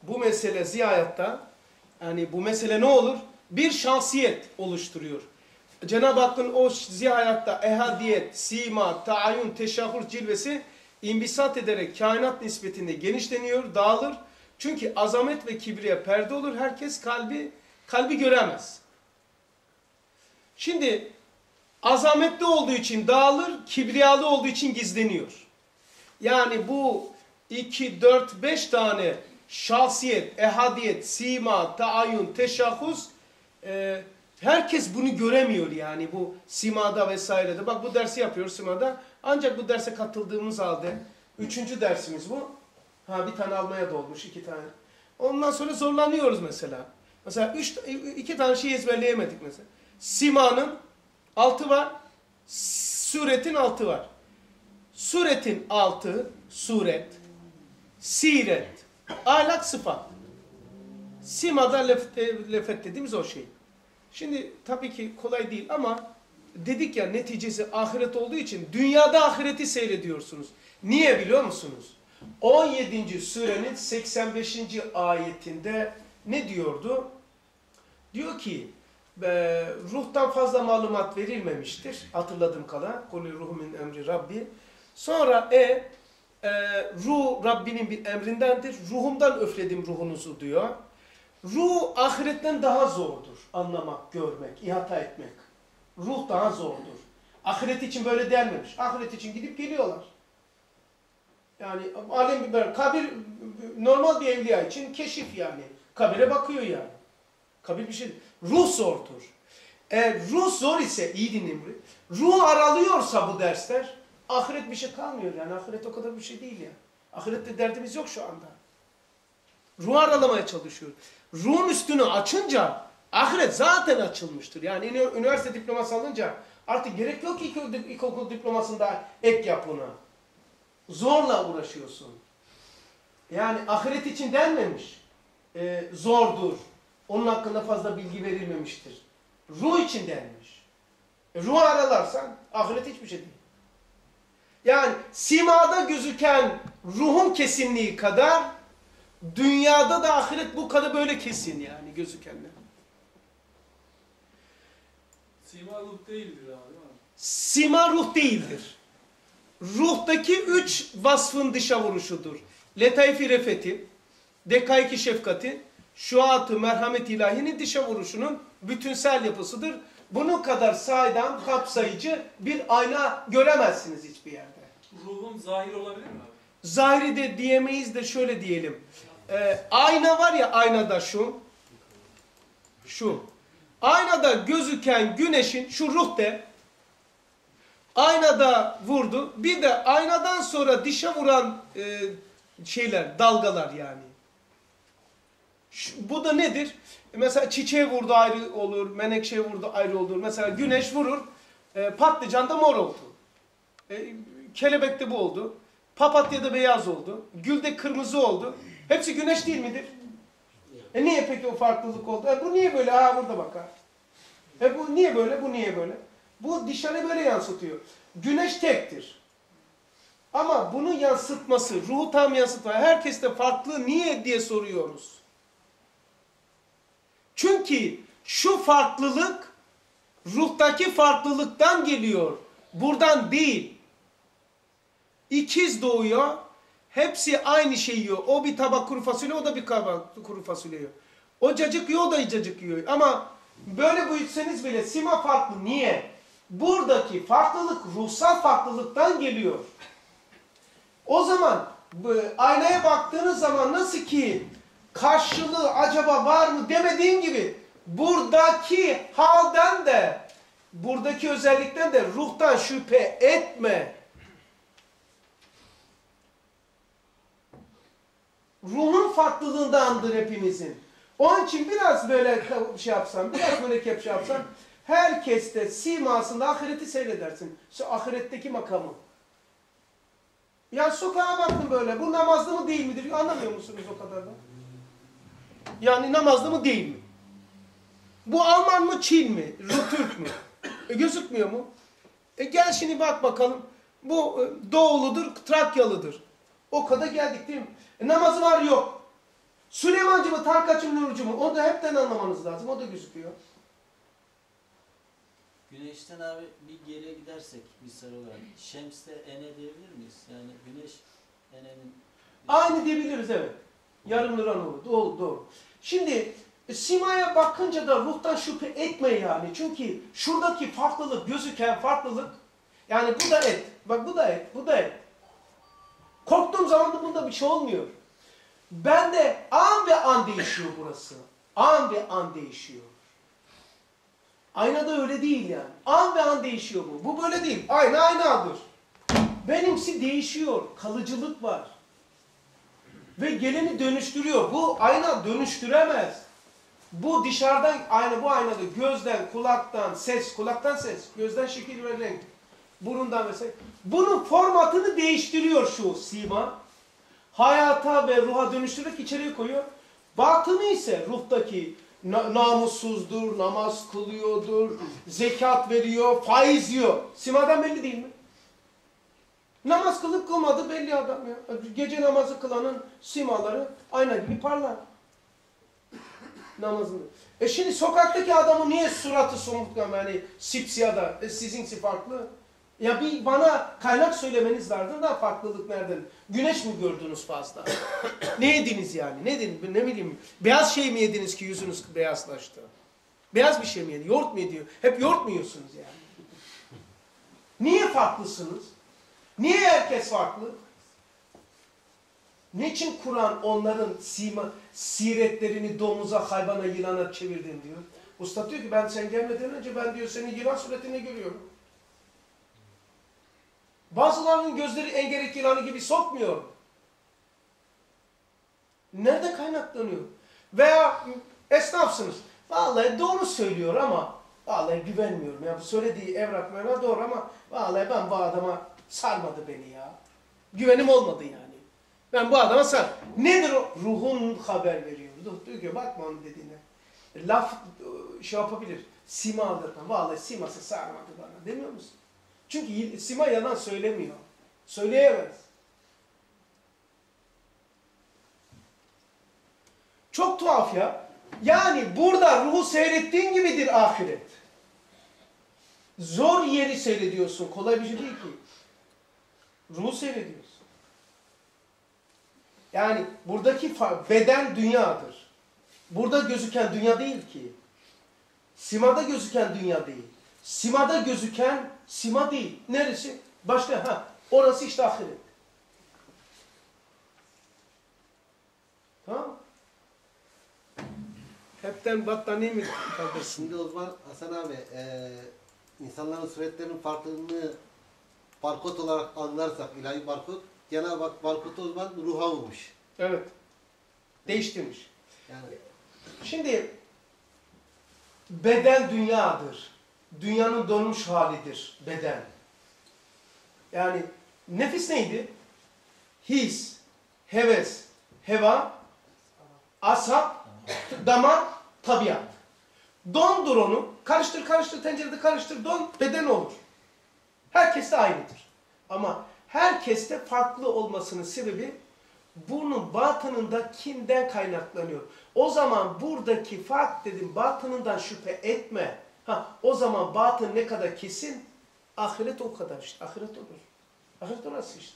yani bu mesele ne olur? Bir şahsiyet oluşturuyor. Cenab-ı Hakk'ın o ziyayatta ehadiyet, sima, taayyun, teşahhur cilvesi imbisat ederek kainat nispetinde genişleniyor, dağılır. Çünkü azamet ve kibriye perde olur. Herkes kalbi göremez. Şimdi azametli olduğu için dağılır, kibriyalı olduğu için gizleniyor. Yani bu 2, 4, 5 tane şahsiyet, ehadiyet, sima, taayyun, teşahhus herkes bunu göremiyor yani bu simada vesairede. Bak bu dersi yapıyoruz simada. Ancak bu derse katıldığımız halde 3. dersimiz bu. Bir tane almaya da olmuş, 2 tane. Ondan sonra zorlanıyoruz mesela. Mesela 2 tane şey ezberleyemedik mesela. Simanın altı var, suretin altı var. Suretin altı, suret, siret, ahlak, sıfat. Simada lefet dediğimiz o şey. Şimdi tabii ki kolay değil ama dedik ya neticesi ahiret olduğu için dünyada ahireti seyrediyorsunuz. Niye biliyor musunuz? 17. surenin 85. ayetinde ne diyordu? Diyor ki ruhtan fazla malumat verilmemiştir. Hatırladığım kadar. Kulü ruhu min emri Rabbi. Sonra ruh Rabbinin bir emrindendir. Ruhumdan öfledim ruhunuzu diyor. Ruh ahiretten daha zordur. Anlamak, görmek, ihata etmek. Ruh daha zordur. Ahiret için böyle denmemiş. Ahiret için gidip geliyorlar. Yani alem bir kabir normal bir evliya için keşif yani. Kabire bakıyor yani. Kabir bir şey değil. Ruh zordur. Ruh zor ise iyi dinleyin. Ruh aralıyorsa bu dersler ahiret bir şey kalmıyor yani. Ahiret o kadar bir şey değil yani. Ahirette derdimiz yok şu anda. Ruh aralamaya çalışıyor. Ruhun üstünü açınca ahiret zaten açılmıştır. Yani üniversite diploması alınca artık gerek yok ki ilkokul diplomasında ek yap ona. Zorla uğraşıyorsun. Yani ahiret için denmemiş. Zordur. Onun hakkında fazla bilgi verilmemiştir. Ruh için denmiş. Ruh aralarsan ahiret hiçbir şey değil. Yani simada gözüken ruhun kesinliği kadar dünyada da ahiret bu kadar böyle kesin yani gözükenler. Sima ruh değildir abi değil mi? Sima ruh değildir. Ruhtaki 3 vasfın dışa vuruşudur. Letayfi refeti, dekaiki şefkati, şuat-ı merhamet ilahinin dışa vuruşunun bütünsel yapısıdır. Bunun kadar saydam, kapsayıcı bir ayna göremezsiniz hiçbir yerde. Ruhun zahir olabilir mi abi? Zahiri de diyemeyiz de şöyle diyelim. Ayna var ya aynada şu. Aynada gözüken güneşin şu ruh de aynada vurdu. Bir de aynadan sonra dışa vuran dalgalar yani. Bu da nedir? Mesela çiçeğe vurdu ayrı olur, menekşeye vurdu ayrı olur. Mesela güneş vurur, patlıcan da mor oldu. Kelebekte bu oldu. Papatya'da beyaz oldu. Gülde kırmızı oldu. Hepsi güneş değil midir? Niye peki o farklılık oldu? Bu niye böyle? Burada bak ha. Bu niye böyle? Bu niye böyle? Bu dışarı böyle yansıtıyor. Güneş tektir. Ama bunu yansıtması, ruhu tam yansıtma. Herkeste farklı niye diye soruyoruz. Çünkü şu farklılık ruhtaki farklılıktan geliyor. Buradan değil. İkiz doğuyor. Hepsi aynı şey yiyor. O bir tabak kuru fasulye, o da bir tabak kuru fasulye yiyor. O cacık yiyor, o da cacık yiyor. Ama böyle büyütseniz bile sima farklı. Niye? Buradaki farklılık ruhsal farklılıktan geliyor. O zaman aynaya baktığınız zaman nasıl ki karşılığı acaba var mı demediğim gibi buradaki halden de buradaki özellikten de ruhtan şüphe etme. Ruhun farklılığındandır hepimizin. Onun için biraz böyle şey yapsam, biraz böyle şey yapsam, herkeste simasında ahireti seyredersin. Şu ahiretteki makamı. Ya sokağa baktım böyle, bu namazlı mı değil midir? Anlamıyor musunuz o kadar da? Yani namazlı mı değil mi? Bu Alman mı, Çin mi? Türk mü? Gözükmüyor mu? Gel şimdi bak bakalım. Bu Doğuludur, Trakyalıdır. O kadar geldik değil mi? Namazı var yok. Süleymancı mı, Tarkaçı mı, Nurcu mu? Onu da hepten anlamanız lazım. O da gözüküyor. Güneşten abi bir geriye gidersek bir sarı olarak Şems'te ene diyebilir miyiz? Yani güneş enenin... Aynı diyebiliriz evet. Yarım lira nuru. Doğru, doğru. Şimdi simaya bakınca da ruhtan şüphe etme yani. Çünkü şuradaki farklılık, gözüken farklılık, yani bu da et. Bak bu da et, bu da et. Korktuğum zaman da bunda bir şey olmuyor. Ben de an ve an değişiyor burası. An ve an değişiyor. Aynada öyle değil yani. An ve an değişiyor bu. Bu böyle değil. Ayna aynadır. Benimsi değişiyor. Kalıcılık var. Ve geleni dönüştürüyor. Bu ayna dönüştüremez. Bu dışarıdan ayna, bu aynada gözden, kulaktan ses, gözden şekil ve renk, burundan mesela. Bunun formatını değiştiriyor şu sima. Hayata ve ruha dönüştürerek içeriye koyuyor. Batını ise ruhtaki namussuzdur, namaz kılıyordur, zekat veriyor, faiz yiyor. Simadan belli değil mi? Namaz kılıp kılmadı belli adam ya. Gece namazı kılanın simaları ayna gibi parlar. Namazında. Şimdi sokaktaki adamın niye suratı somurtkan yani sipsiyah da sizinki farklı? Ya bir bana kaynak söylemeniz lazım da farklılık nereden? Güneş mi gördünüz fazla? Ne yediniz yani? Ne yediniz? Ne bileyim. Beyaz şey mi yediniz ki yüzünüz beyazlaştı? Beyaz bir şey mi yediniz? Yoğurt mu yediyor? Hep yoğurt mu yiyorsunuz yani? Niye farklısınız? Niye herkes farklı? Niçin Kur'an onların siretlerini domuza, hayvana, yılana çevirdin diyor. Usta diyor ki ben sen gelmeden önce ben diyor senin yılan suretini görüyorum. Bazılarının gözleri engerek yılanı gibi sokmuyor. Nerede kaynaklanıyor? Veya esnafsınız. Vallahi doğru söylüyor ama vallahi güvenmiyorum. Ya bu söylediği evrak mevla doğru ama vallahi ben bu adama sarmadı beni ya. Güvenim olmadı yani. Ben bu adama sar. Nedir o? Ruhun haber veriyor. Diyor ki bakma onun dediğine. Laf şey yapabilir. Sima aldırma. Vallahi siması sarmadı bana. Demiyor musun? Çünkü sima yalan söylemiyor. Söyleyemez. Çok tuhaf ya. Yani burada ruhu seyrettiğin gibidir ahiret. Zor yeri seyrediyorsun. Kolay bir şey değil ki. Ruhu seyrediyorsun. Yani buradaki beden dünyadır. Burada gözüken dünya değil ki. Simada gözüken dünya değil. Simada gözüken sima değil. Neresi? Başka orası işte ahiret. Tamam mı? Hepten battaniye mi kaldırsın? Şimdi o zaman Hasan abi insanların suretlerinin farklılığını barkod olarak anlarsak ilahi barkod, Cenab-ı Hak barkodu o zaman ruha vurmuş. Evet. Değiştirmiş. Yani Şimdi beden dünyadır. Dünyanın donmuş halidir beden. Yani nefis neydi? His, heves, heva, asap, damar, tabiat. Dondur onu. Karıştır karıştır tencerede karıştır don beden olur. Herkes de aynıdır. Ama herkeste farklı olmasının sebebi bunun batınında kimden kaynaklanıyor? O zaman buradaki fark dedim batınından şüphe etme. O zaman batın ne kadar kesin? Ahiret o kadar işte. Ahiret olur. Ahiret orası işte.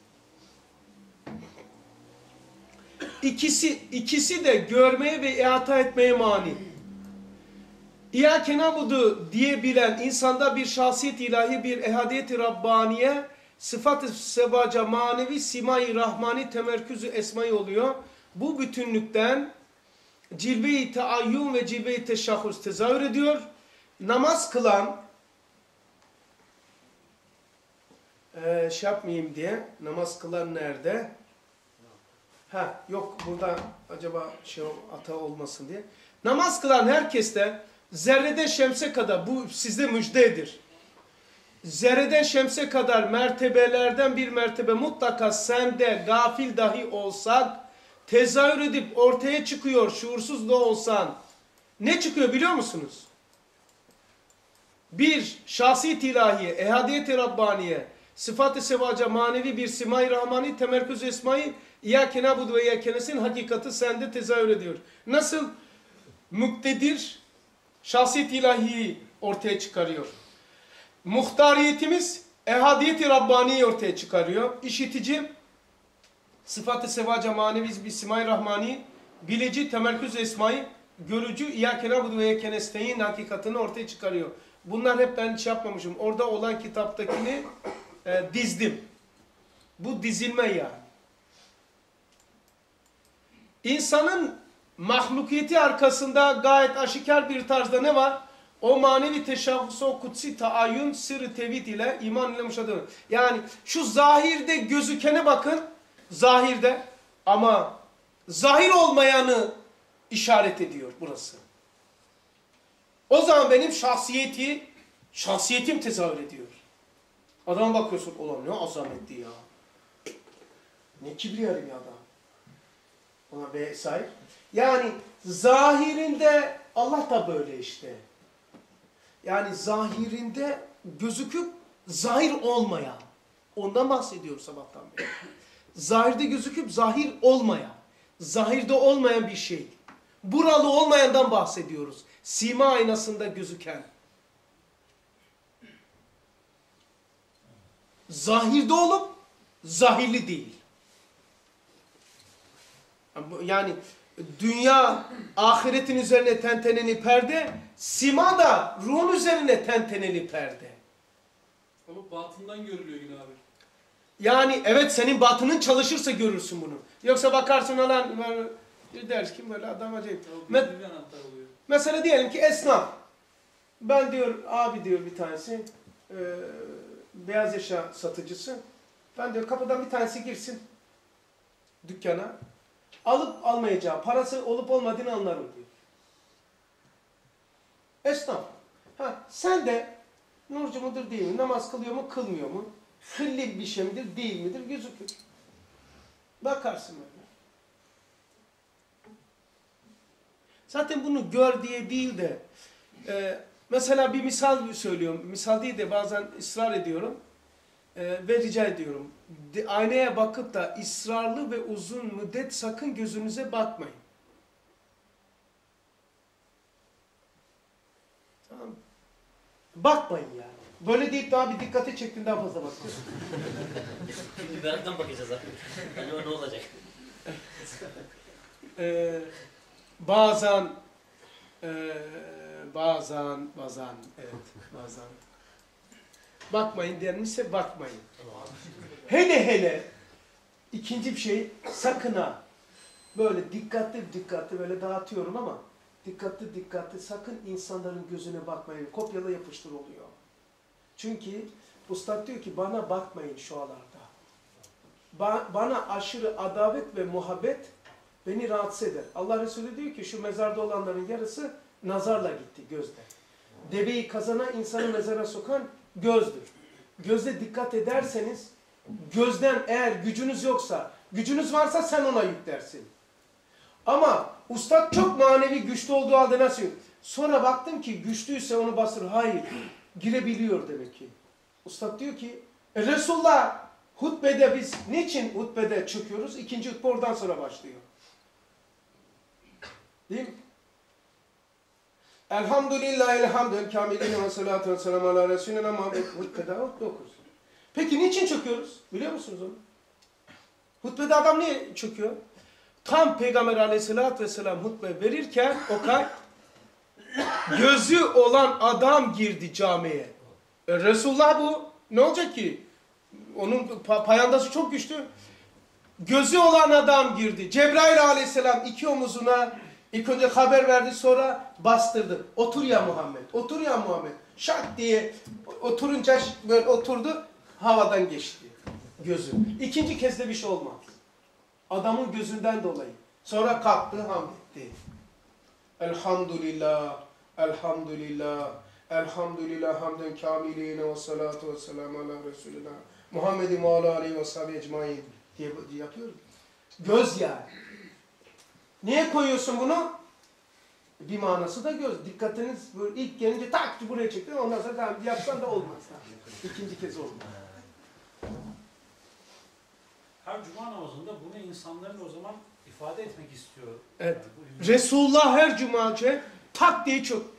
İkisi de görmeye ve ihata etmeye mani. İyyâke na'budu diyebilen insanda bir şahsiyet ilahi, bir ehadiyet-i Rabbaniye, sıfat-ı sebaca manevi, simay-i rahmani, temerküzü esmai oluyor. Bu bütünlükten cilve-i teayyun ve cilve-i teşahhus tezahür ediyor. Namaz kılan şey yapmayayım diye. Namaz kılan nerede? Ha yok burada acaba şey hata olmasın diye. Namaz kılan herkeste zerreden şemse kadar, bu sizde müjdedir. Zerreden şemse kadar mertebelerden bir mertebe mutlaka sende gafil dahi olsak tezahür edip ortaya çıkıyor, şuursuz da olsan. Ne çıkıyor biliyor musunuz? Bir, şahsiyet ilahiye, ehadiyet-i Rabbaniye, sıfat-ı sevaca, manevi bir simay-i rahmani, temerküz-i esma-i, İyyâke na'budu ve iyyâke nestaîn hakikati sende tezahür ediyor. Nasıl? Muktedir, şahsiyet ilahiyi ortaya çıkarıyor. Muhtariyetimiz, ehadiyet-i Rabbani'yi ortaya çıkarıyor. İşitici, sıfat-ı sevaca, manevi bir simay-i rahmani, bilici, temerküz-i esma-i, görücü, İyyâke na'budu ve iyyâke nestaîn hakikatini ortaya çıkarıyor. Bunlar hep ben şey yapmamışım. Orada olan kitaptakini dizdim. Bu dizilme yani. İnsanın mahlukiyeti arkasında gayet aşikar bir tarzda ne var? O manevi teşahhus, o kutsi taayyün, sırrı tevhid ile, iman ile müşahede. Yani şu zahirde gözükene bakın, zahirde ama zahir olmayanı işaret ediyor burası. O zaman benim şahsiyetim tezahür ediyor. Adama bakıyorsun, ulan ne azametli ya. Ne kibriyarı bir adam. Ona vesaire. Yani zahirinde Allah da böyle işte. Yani zahirinde gözüküp zahir olmayan. Ondan bahsediyoruz sabahtan beri. Zahirde gözüküp zahir olmayan. Zahirde olmayan bir şey. Buralı olmayandan bahsediyoruz. Sima aynasında gözüken. Zahirde olup zahirli değil. Yani dünya ahiretin üzerine tenteneli perde, sima da ruhun üzerine tenteneli perde. Ama batından görülüyor yine abi. Yani evet senin batının çalışırsa görürsün bunu. Yoksa bakarsın olan deriz ki böyle adam acayip. Mesela diyelim ki esnaf. Ben diyor abi diyor bir tanesi beyaz eşya satıcısı. Ben diyor kapıdan bir tanesi girsin dükkana. Alıp almayacağı, parası olup olmadığını anlarım diyor. Esnaf. Ha, sen de nurcu mudur değil mi? Namaz kılıyor mu, kılmıyor mu? Hılli bir şey midir, değil midir? Gözükür. Bakarsın böyle. Zaten bunu gör diye değil de mesela bir misal söylüyorum. Misal değil de bazen ısrar ediyorum. Ve rica ediyorum. Aynaya bakıp da ısrarlı ve uzun müddet sakın gözünüze bakmayın. Tamam. Bakmayın yani. Böyle deyip daha bir dikkati çektin daha fazla bakıyorsun. Şimdi meraktan bakacağız abi. Acaba ne olacak? Bazen bakmayın denmişse bakmayın. Hele ikinci bir şey sakın ha böyle dikkatli böyle dağıtıyorum ama dikkatli sakın insanların gözüne bakmayın. Kopyala yapıştır oluyor. Çünkü Ustad diyor ki bana bakmayın şu alarda. Bana aşırı adavet ve muhabbet beni rahatsız eder. Allah Resulü diyor ki şu mezarda olanların yarısı nazarla gitti gözde. Deveyi kazana insanı mezara sokan gözdür. Gözde dikkat ederseniz gözden eğer gücünüz yoksa, gücünüz varsa sen ona yüklersin. Ama ustad çok manevi güçlü olduğu halde nasıl? Sonra baktım ki güçlüyse onu bastırır. Hayır, girebiliyor demek ki. Ustad diyor ki Resulullah hutbede biz niçin hutbede çıkıyoruz? İkinci hutbe oradan sonra başlıyor. Değil mi? Elhamdülillahi elhamdül kâmilîne ve salâtu ve selâmu alâ Resulina Muhammed hutbede 9. Peki niçin çöküyoruz? Biliyor musunuz onu? Hutbede adam niye çöküyor? Tam Peygamber aleyhissalatü vesselam hutbe verirken o kalp gözü olan adam girdi camiye. Resulullah bu. Ne olacak ki? Onun payandası çok güçlü. Gözü olan adam girdi. Cebrail aleyhisselam iki omuzuna ilk önce haber verdi sonra bastırdı. Otur ya Muhammed. Otur ya Muhammed. Şak diye oturunca böyle oturdu. havadan geçti gözü. İkinci kez de bir şey olmaz. Adamın gözünden dolayı. Sonra kalktı, hamd etti. Elhamdülillah, elhamdülillah, elhamdülillah hamden kamiline ve salatu ve selamu ala Resulina Muhammedin ve ala aleyhi ve sahibi ecmain diye yapıyor. Göz yani. Niye koyuyorsun bunu? Bir manası da göz. Dikkatiniz böyle ilk gelince tak buraya çekti. Ondan sonra tamam yapsan da olmaz. İkinci kez olmaz. Her cuma namazında bunu insanların o zaman ifade etmek istiyor. Evet. Yani bu ümmet- Resulullah her cumaca tak diye çökmüş.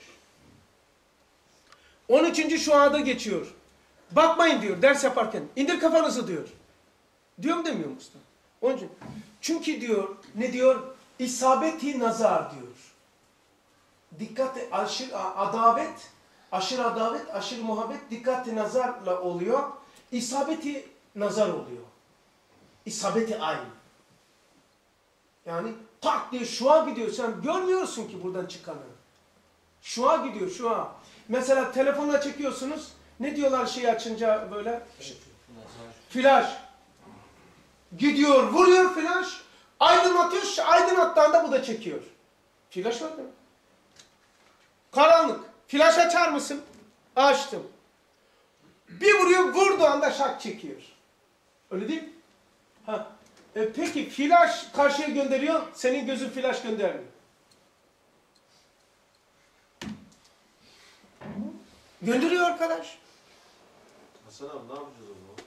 13. şuada geçiyor. Bakmayın diyor ders yaparken. İndir kafanızı diyor. Diyor mu demiyor Mustafa? Onun için. Çünkü diyor ne diyor? İsabeti nazar diyor. Dikkat aşırı adavet, aşırı muhabbet dikkati nazarla oluyor. İsabeti nazar oluyor. İsabeti aynı. Yani tak diye şua gidiyor. Sen görmüyorsun ki buradan çıkanı. Şua gidiyor şua. Mesela telefonla çekiyorsunuz. Ne diyorlar şeyi açınca böyle? Flash. Gidiyor vuruyor flash. Aydınlatıyor. Aydınlattığında bu da çekiyor. Flash var mı? Karanlık. Flash açar mısın? Açtım. Bir vuruyor vurduğu anda şak çekiyor. Öyle değil mi? Ha. Peki flash karşıya gönderiyor, senin gözün flash göndermiyor. Gönderiyor arkadaş. Hasan abi ne yapacağız o zaman?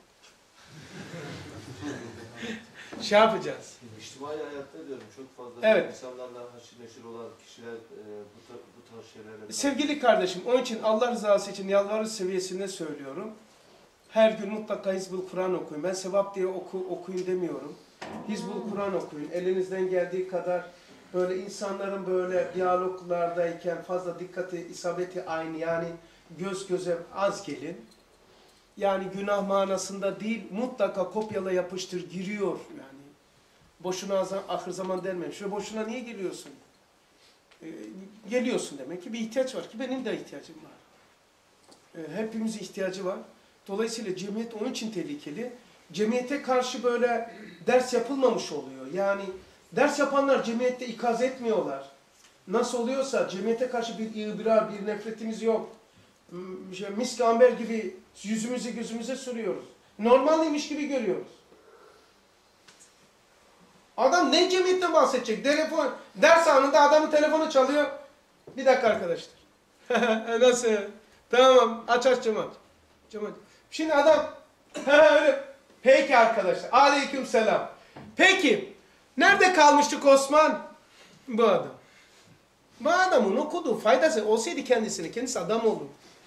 Şey yapacağız. İçtimai hayatta diyorum çok fazla Evet. insanlarla haşir neşir olan kişiler bu tarz şeylerle... Sevgili kardeşim, onun için Allah rızası için yalvarış seviyesinde söylüyorum. Her gün mutlaka Hizbul Kur'an okuyun. Ben sevap diye okuyun demiyorum. Hizbul Kur'an okuyun. Elinizden geldiği kadar böyle insanların böyle diyaloglardayken fazla dikkati, isabeti aynı yani göz göze az gelin. Yani günah manasında değil, mutlaka kopyala yapıştır, giriyor yani. Boşuna ahir zaman denmeyin. Şöyle boşuna niye geliyorsun? Geliyorsun demek ki bir ihtiyaç var ki benim de ihtiyacım var. Hepimizin ihtiyacı var. Dolayısıyla cemiyet onun için tehlikeli. Cemiyete karşı böyle ders yapılmamış oluyor. Yani ders yapanlar cemiyette ikaz etmiyorlar. Nasıl oluyorsa cemiyete karşı bir ibrar, bir nefretimiz yok. Misk amber gibi yüzümüzü gözümüze sürüyoruz. Normaliymiş gibi görüyoruz. Adam ne cemiyetten bahsedecek? Telefon, ders anında adamın telefonu çalıyor. Bir dakika arkadaşlar. Nasıl? Tamam aç cam aç. Şimdi adam öyle. Peki arkadaşlar. Aleyküm selam. Peki. Nerede kalmıştık Osman? Bu adam. Bu adamın okuduğu faydası olsaydı kendisi adam olur.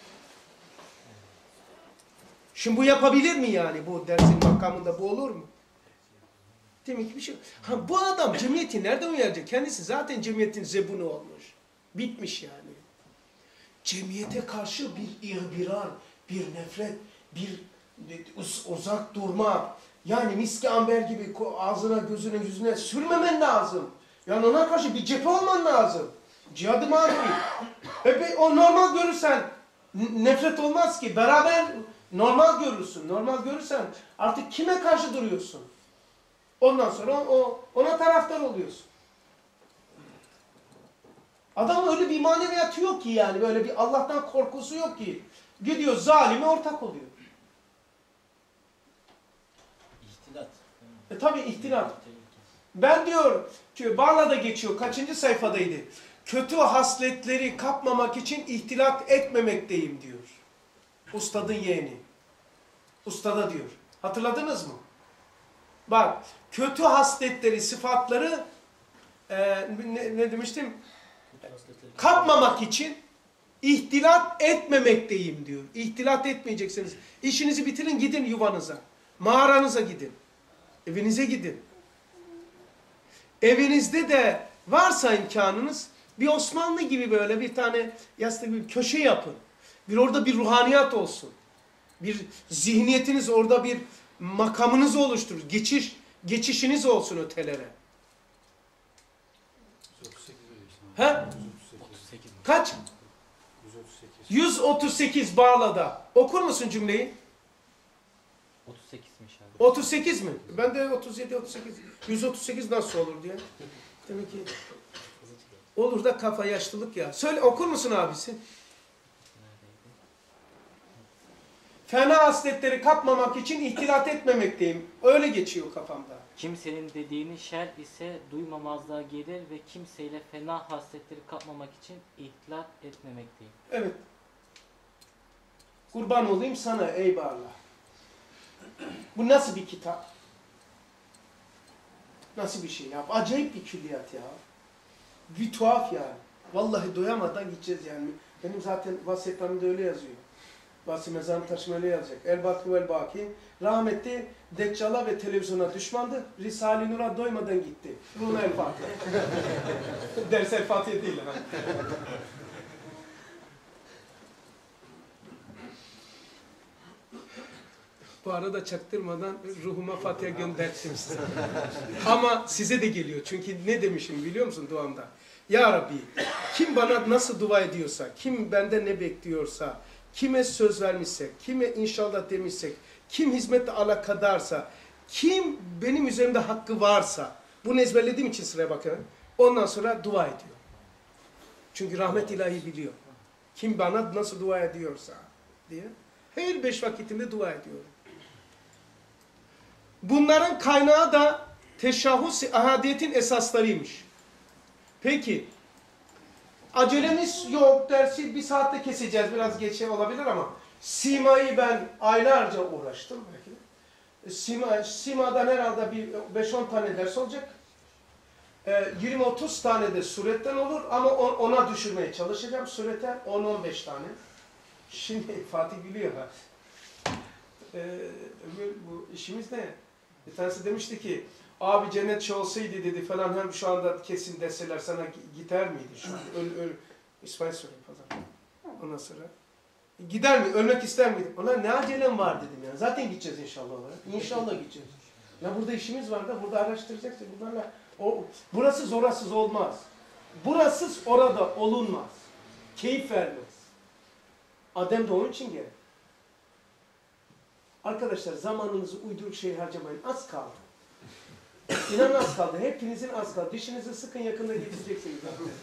Şimdi bu yapabilir mi yani? Bu dersin makamında bu olur mu? Demek ki bir şey. Ha, bu adam cemiyeti nereden uyaracak? Kendisi zaten cemiyetin zebunu olmuş. Bitmiş yani. Cemiyete karşı bir ihbirar, bir nefret, bir uzak durma. Yani miski amber gibi ağzına, gözüne, yüzüne sürmemen lazım. Yani ona karşı bir cephe olman lazım. Cihadı manevi. O normal görürsen nefret olmaz ki. Beraber normal görürsün. Normal görürsen artık kime karşı duruyorsun? Ondan sonra ona taraftar oluyorsun. Adam öyle bir maneviyatı yok ki yani. Böyle bir Allah'tan korkusu yok ki. Gidiyor zalime ortak oluyor. İhtilat. Tabii ihtilat. Ben diyor ki Barla'da geçiyor. Kaçıncı sayfadaydı? Kötü hasletleri kapmamak için ihtilat etmemekteyim diyor. Ustadın yeğeni. Ustada diyor. Hatırladınız mı? Bak kötü hasletleri, sıfatları ne demiştim? Kapmamak için ihtilat etmemekteyim diyor. İhtilat etmeyeceksiniz. İşinizi bitirin gidin yuvanıza. Mağaranıza gidin. Evinize gidin. Evinizde de varsa imkanınız bir Osmanlı gibi böyle bir tane yastık bir köşe yapın. Orada bir ruhaniyat olsun. Bir zihniyetiniz orada bir makamınızı oluşturur. Geçişiniz olsun ötelere. 138 He? 138. Kaç? 138. 138 Barla'da. Okur musun cümleyi? 38 mi? Ben de 37, 38. 138 nasıl olur diye. Demek ki olur da kafa yaşlılık ya. Söyle, okur musun abisi? Fena hasletleri kapmamak için ihtilat etmemekteyim. Öyle geçiyor kafamda. Kimsenin dediğini şer ise duymamazlığa gelir ve kimseyle fena hasletleri kapmamak için ihtilat etmemekteyim. Evet. Kurban olayım sana ey Allah. Bu nasıl bir kitap? Nasıl bir şey ya? Acayip bir külliyat ya. Bir tuhaf yani. Vallahi doyamadan gideceğiz yani. Benim zaten vasiyetlerimde öyle yazıyor. Vasiyet mezarını taşıma öyle yazacak. El-Baki vel-Baki. Rahmetli Deccal'a ve televizyona düşmandı. Risale-i Nur'a doymadan gitti. Ruhuna El-Fatiha. Ders El-Fatiha değil. Ha. Bu arada çaktırmadan ruhuma Fatiha gönderdim size. Ama size de geliyor. Çünkü ne demişim biliyor musun duamda? Ya Rabbi, kim bana nasıl dua ediyorsa, kim bende ne bekliyorsa, kime söz vermişsek, kime inşallah demişsek, kim hizmetle alakadarsa, kim benim üzerimde hakkı varsa, bunu ezberlediğim için sıraya bakıyorum. Ondan sonra dua ediyor. Çünkü rahmet ilahi biliyor. Kim bana nasıl dua ediyorsa diye. Her 5 vakitinde dua ediyorum. Bunların kaynağı da teşahhus-i ahadiyetin esaslarıymış. Peki, acelemiz yok, dersi 1 saatte keseceğiz, biraz geçe olabilir ama simayı ben aylarca uğraştım belki de. Sima'dan herhalde bir 5-10 tane ders olacak. 20-30 tane de suretten olur ama ona düşürmeye çalışacağım surete 10-15 tane. Şimdi Fatih biliyor ha. Bu işimiz ne? Bir tanesi demişti ki abi cennet şey olsaydı dedi falan hem şu anda kesin deseler sana gider miydi şu an? İsmail soruyor falan. Ondan sonra gider mi? Ölmek ister miydi? Ona ne acelem var dedim ya. Zaten gideceğiz inşallah oraya. İnşallah gideceğiz. Ya burada işimiz var da burada araştıracaksın. Bunlarla burası orasız olmaz. Burasız orada olunmaz. Keyif vermez. Adem de onun için gerek. Arkadaşlar zamanınızı uyduruk şey harcamayın. Az kaldı. İnanın az kaldı. Hepinizin az kaldı. Dişinizi sıkın yakında getireceksiniz.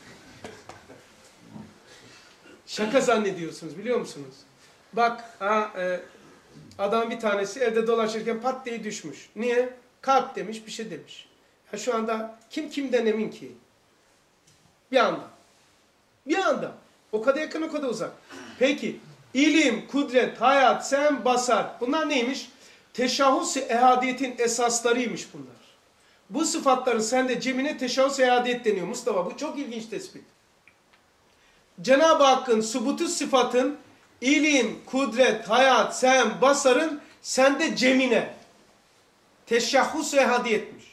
Şaka zannediyorsunuz biliyor musunuz? Bak adam bir tanesi evde dolaşırken pat diye düşmüş. Niye? Kalp demiş bir şey demiş. Ya şu anda kim kimden emin ki? Bir anda. Bir anda. O kadar yakın o kadar uzak. Peki. İlim, kudret, hayat, sem, basar. Bunlar neymiş? Teşahhus-i ehadiyetin esaslarıymış bunlar. Bu sıfatların sende cemine teşahhus-i ehadiyet deniyor Mustafa. Bu çok ilginç tespit. Cenab-ı Hakk'ın subutu sıfatın ilim, kudret, hayat, sem, basarın sende cemine teşahhus-i ehadiyetmiş.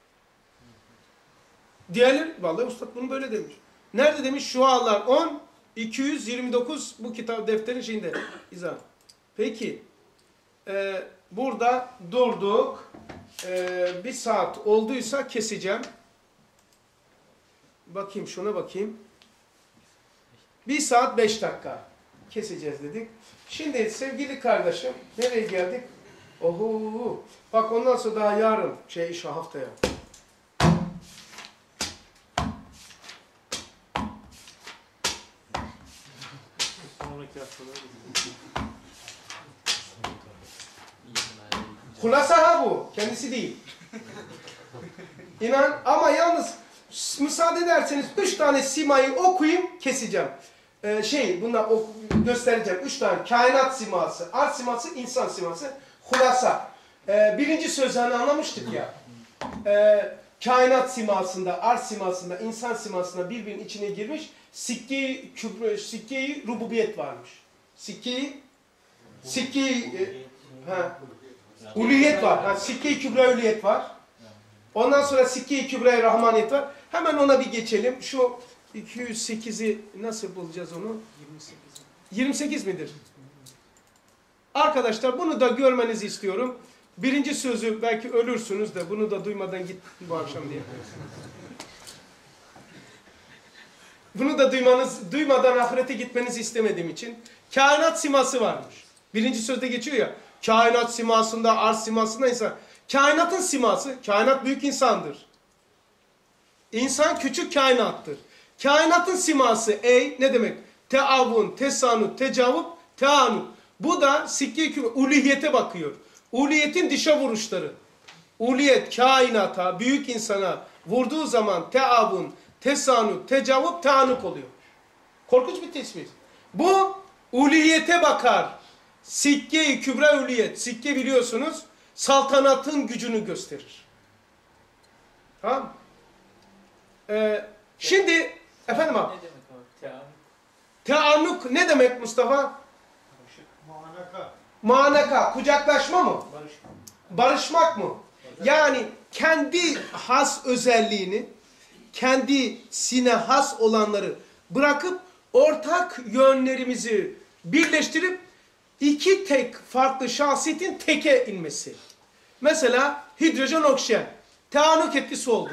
Diğerleri, vallahi Ustad bunu böyle demiş. Nerede demiş? Şualar 10, 229 bu kitap defterin şeyinde izah. Peki burada durduk. 1 saat olduysa keseceğim. Bakayım şuna bakayım. 1 saat 5 dakika keseceğiz dedik. Şimdi sevgili kardeşim nereye geldik? Oho. Bak ondan sonra daha yarın haftaya. Hulasa ha bu. Kendisi değil. İnan ama yalnız müsaade ederseniz 3 tane simayı okuyayım keseceğim. Bunlar göstereceğim. 3 tane. Kainat siması, arz siması, insan siması. Hulasa. Birinci sözlerini anlamıştık ya. Kainat simasında, arz simasında, insan simasında birbirinin içine girmiş sikke-i rububiyet varmış. Sikke-i uluyet var. Sikke-i kübra uluyet var. Ondan sonra sikke-i kübra rahmaniyet var. Hemen ona bir geçelim. Şu 208'i nasıl bulacağız onu? 28 midir? Arkadaşlar bunu da görmenizi istiyorum. Birinci sözü belki ölürsünüz de bunu da duymadan git bu akşam diye. Bunu da duymadan ahirete gitmenizi istemediğim için. Kainat siması varmış. Birinci sözde geçiyor ya. Kainat simasında, arz simasında insan. Kainatın siması, kainat büyük insandır. İnsan küçük kainattır. Kainatın siması ne demek? Teavun, tesanut, tecavüp, teanut. Bu da sikke-i ulihiyete bakıyor. Uliyetin dışa vuruşları. Uliyet kainata, büyük insana vurduğu zaman teavun, tesanut, tecavüp, teanuk oluyor. Korkunç bir tespit. Bu ulihiyete bakar. Sikke-i kübra uliyet. Sikke biliyorsunuz saltanatın gücünü gösterir. Tamam mı? Şimdi efendim abi. Ne demek abi? Teamül. Teanuk ne demek Mustafa? Manaka. Manaka, kucaklaşma mı? Barış. Barışmak mı? Yani kendi has özelliğini, kendisine has olanları bırakıp ortak yönlerimizi birleştirip iki tek farklı şahsiyetin teke inmesi. Mesela hidrojen oksijen. Teanuk etkisi oldular.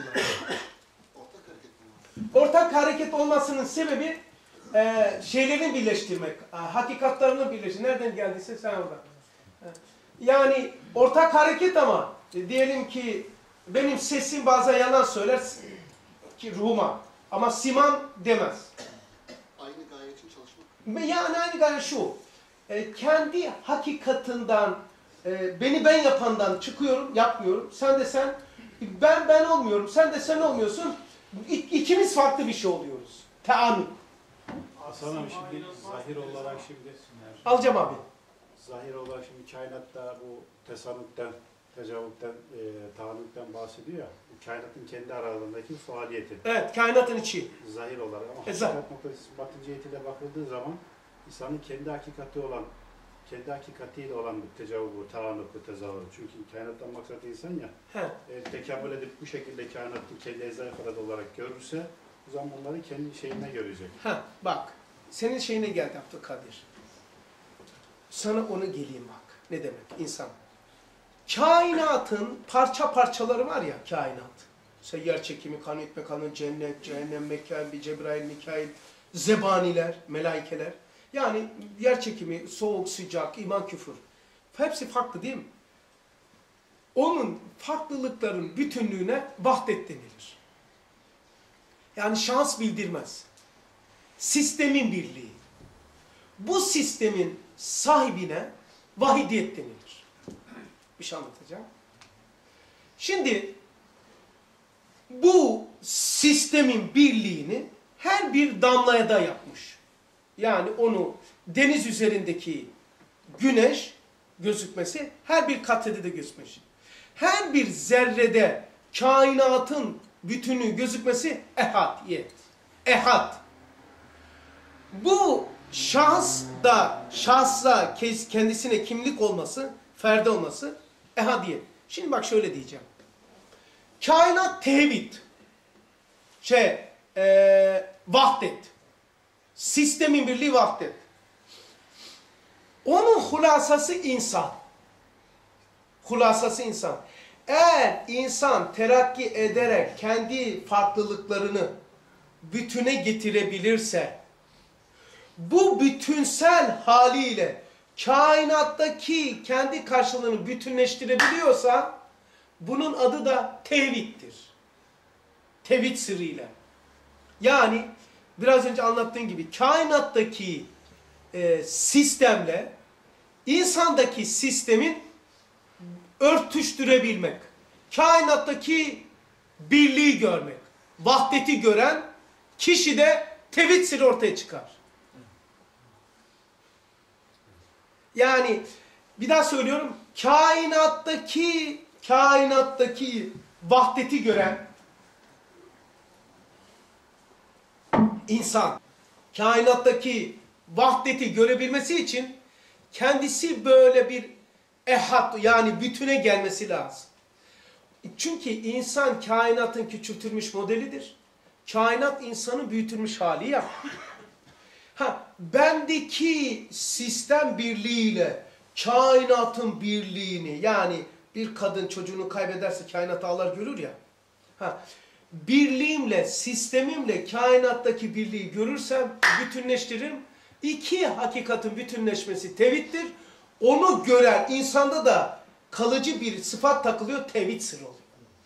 Ortak hareket olmasının sebebi şeylerin birleştirmek, hakikatlarını birleştirmek. Nereden geldiyse sen orada. Yani ortak hareket ama diyelim ki benim sesim bazen yalan söyler ki ruhuma ama simam demez. Aynı gaye için çalışmak. Yani aynı gaye şu, kendi hakikatinden, beni ben yapandan çıkıyorum, yapmıyorum. Sen de sen, ben olmuyorum, sen de sen olmuyorsun. İkimiz farklı bir şey oluyoruz. Teanuk. Hasan'ım şimdi zahir olarak şimdi Alacağım abi. zahir olarak şimdi kainatta bu tesanütten, tecavüpten, tahammülden bahsediyor ya. Bu kainatın kendi aralarındaki faaliyeti. Evet, kainatın içi. Zahir olarak ama Zahir. hakikat noktası batı cihetiyle bakıldığı zaman insanın kendi hakikati olan, kendi hakikatiyle olan bir tecavübü, tahammülü, tezahürü. Çünkü kainattan maksat insan ya. He. Tekamül edip bu şekilde kainatı kendi ezayfarat olarak görürse o zaman bunları kendi şeyine görecek. Ha, bak. Senin şeyine geldi Abdülkadir. Sana onu geleyim bak. Ne demek insan? Kainatın parça parçaları var ya kainat. Mesela yer çekimi, kanun etme kanun, cennet, cehennem, mekan, Cebrail, Mikail, zebaniler, melaikeler. Yani yer çekimi, soğuk, sıcak, iman, küfür. Hepsi farklı değil mi? Onun farklılıkların bütünlüğüne vahdet denilir. Yani şans bildirmez. Sistemin birliği. Bu sistemin sahibine vahidiyet denilir. Bir şey anlatacağım. Şimdi bu sistemin birliğini her bir damlaya da yapmış. Yani onu deniz üzerindeki güneş gözükmesi her bir katrede de gözükmüş. Her bir zerrede kainatın bütünü gözükmesi ehadiyet. Ehad. Bu şahsa kendisine kimlik olması, ferde olması ehadiyet. Şimdi bak şöyle diyeceğim. Kainat tevhid. Vahdet. Sistemin birliği vahdet. Onun hulasası insan. Hulasası insan. Eğer insan terakki ederek kendi farklılıklarını bütüne getirebilirse, bu bütünsel haliyle kainattaki kendi karşılığını bütünleştirebiliyorsa, bunun adı da tevhiddir. Tevhid sırrıyla. Yani biraz önce anlattığım gibi kainattaki sistemle insandaki sistemin örtüştürebilmek. Kainattaki birliği görmek. Vahdeti gören kişide tevhid sırrı ortaya çıkar. Yani bir daha söylüyorum. Kainattaki vahdeti gören insan, kainattaki vahdeti görebilmesi için kendisi böyle bir ehad, yani bütüne gelmesi lazım. Çünkü insan kainatın küçültülmüş modelidir. Kainat insanın büyütülmüş hali ya. Bendeki sistem birliğiyle kainatın birliğini, yani bir kadın çocuğunu kaybederse kainat ağlar görür ya. Birliğimle, sistemimle kainattaki birliği görürsem bütünleştiririm. İki hakikatin bütünleşmesi tevhiddir. onu gören insanda da kalıcı bir sıfat takılıyor, tevhid sırrı oluyor.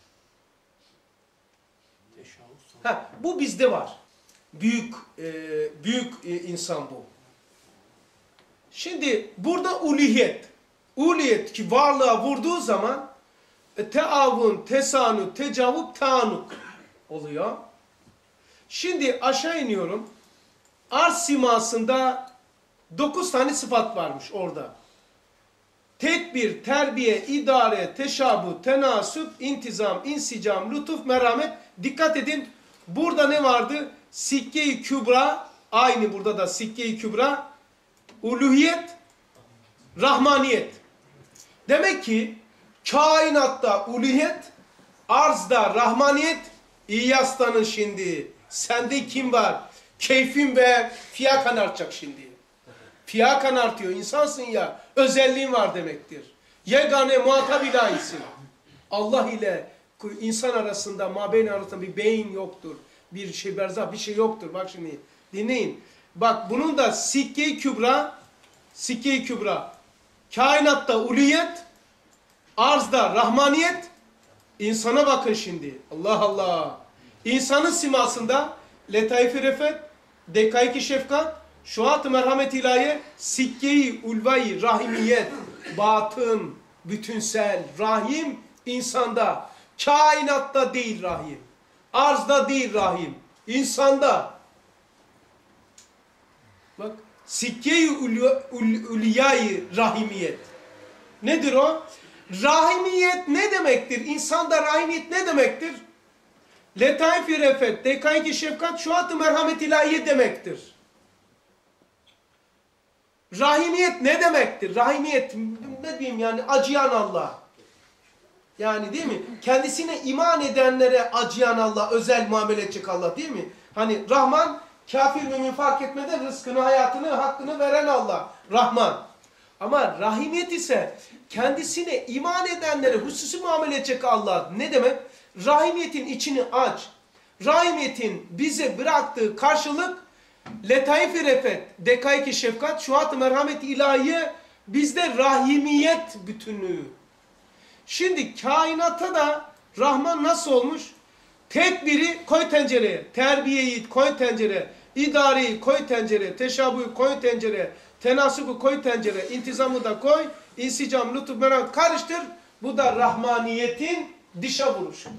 Bu bizde var. Büyük insan bu. Şimdi burada uluhiyet. Uluhiyet ki varlığa vurduğu zaman teavun, tesanu, tecavub, taanuk oluyor. Şimdi aşağı iniyorum. Arz simasında 9 tane sıfat varmış orada. Tedbir, terbiye, idare, teşabu, tenasüp, intizam, insicam, lütuf, merhamet. Dikkat edin. Burada ne vardı? Sikke-i kübra. Aynı burada da sikke-i kübra. Uluhiyet, rahmaniyet. Demek ki kainatta uluhiyet, arzda rahmaniyet. İlyas'tanın şimdi. Sende kim var? Keyfin ve fiyakan artacak şimdi. Fiyakan artıyor. İnsansın ya. Özelliğin var demektir. Yegane muhatap ilahisin. Allah ile insan arasında, mabeyn arasında bir beyin yoktur. Bir şey berzah, bir şey yoktur. Bak şimdi dinleyin. Bak bunun da sikke-i kübra, sikke-i kübra. Kainatta uliyet, arzda rahmaniyet. İnsana bakın şimdi. Allah Allah. İnsanın simasında letaif-i refet, dekaik-i şefkat, şuat-ı merhamet ilahi, sikke-i ulva-i rahimiyet, batın, bütünsel, rahim insanda, kainatta değil rahim, arzda değil rahim, insanda. Bak, sikke-i ulyayı rahimiyet. Nedir o? Rahimiyet ne demektir? İnsanda rahimiyet ne demektir? Letaif-i refet, dekaik-i şefkat, şuat-ı merhamet ilahiye demektir. Rahimiyet ne demektir? Rahimiyet ne diyeyim yani acıyan Allah. Yani değil mi? Kendisine iman edenlere acıyan Allah, özel muamele edecek Allah değil mi? Hani Rahman, kafir mümin fark etmeden rızkını, hayatını, hakkını veren Allah. Rahman. Ama rahimiyet ise kendisine iman edenlere hususi muamele edecek Allah. Ne demek? Rahimiyetin içini aç. Rahimiyetin bize bıraktığı karşılık letaif-i refet, dekaik-i şefkat, şuat-ı merhamet ilahiye bizde rahimiyet bütünlüğü. Şimdi kainata da Rahman nasıl olmuş? Tedbiri koy tencereye, terbiyeyi koy tencereye, idareyi koy tencereye, teşabuyu koy tencereye, tenasuku koy tencereye, intizamı da koy, insicam, lütuf, merhamet karıştır. Bu da rahmaniyetin dışa vuruşudur.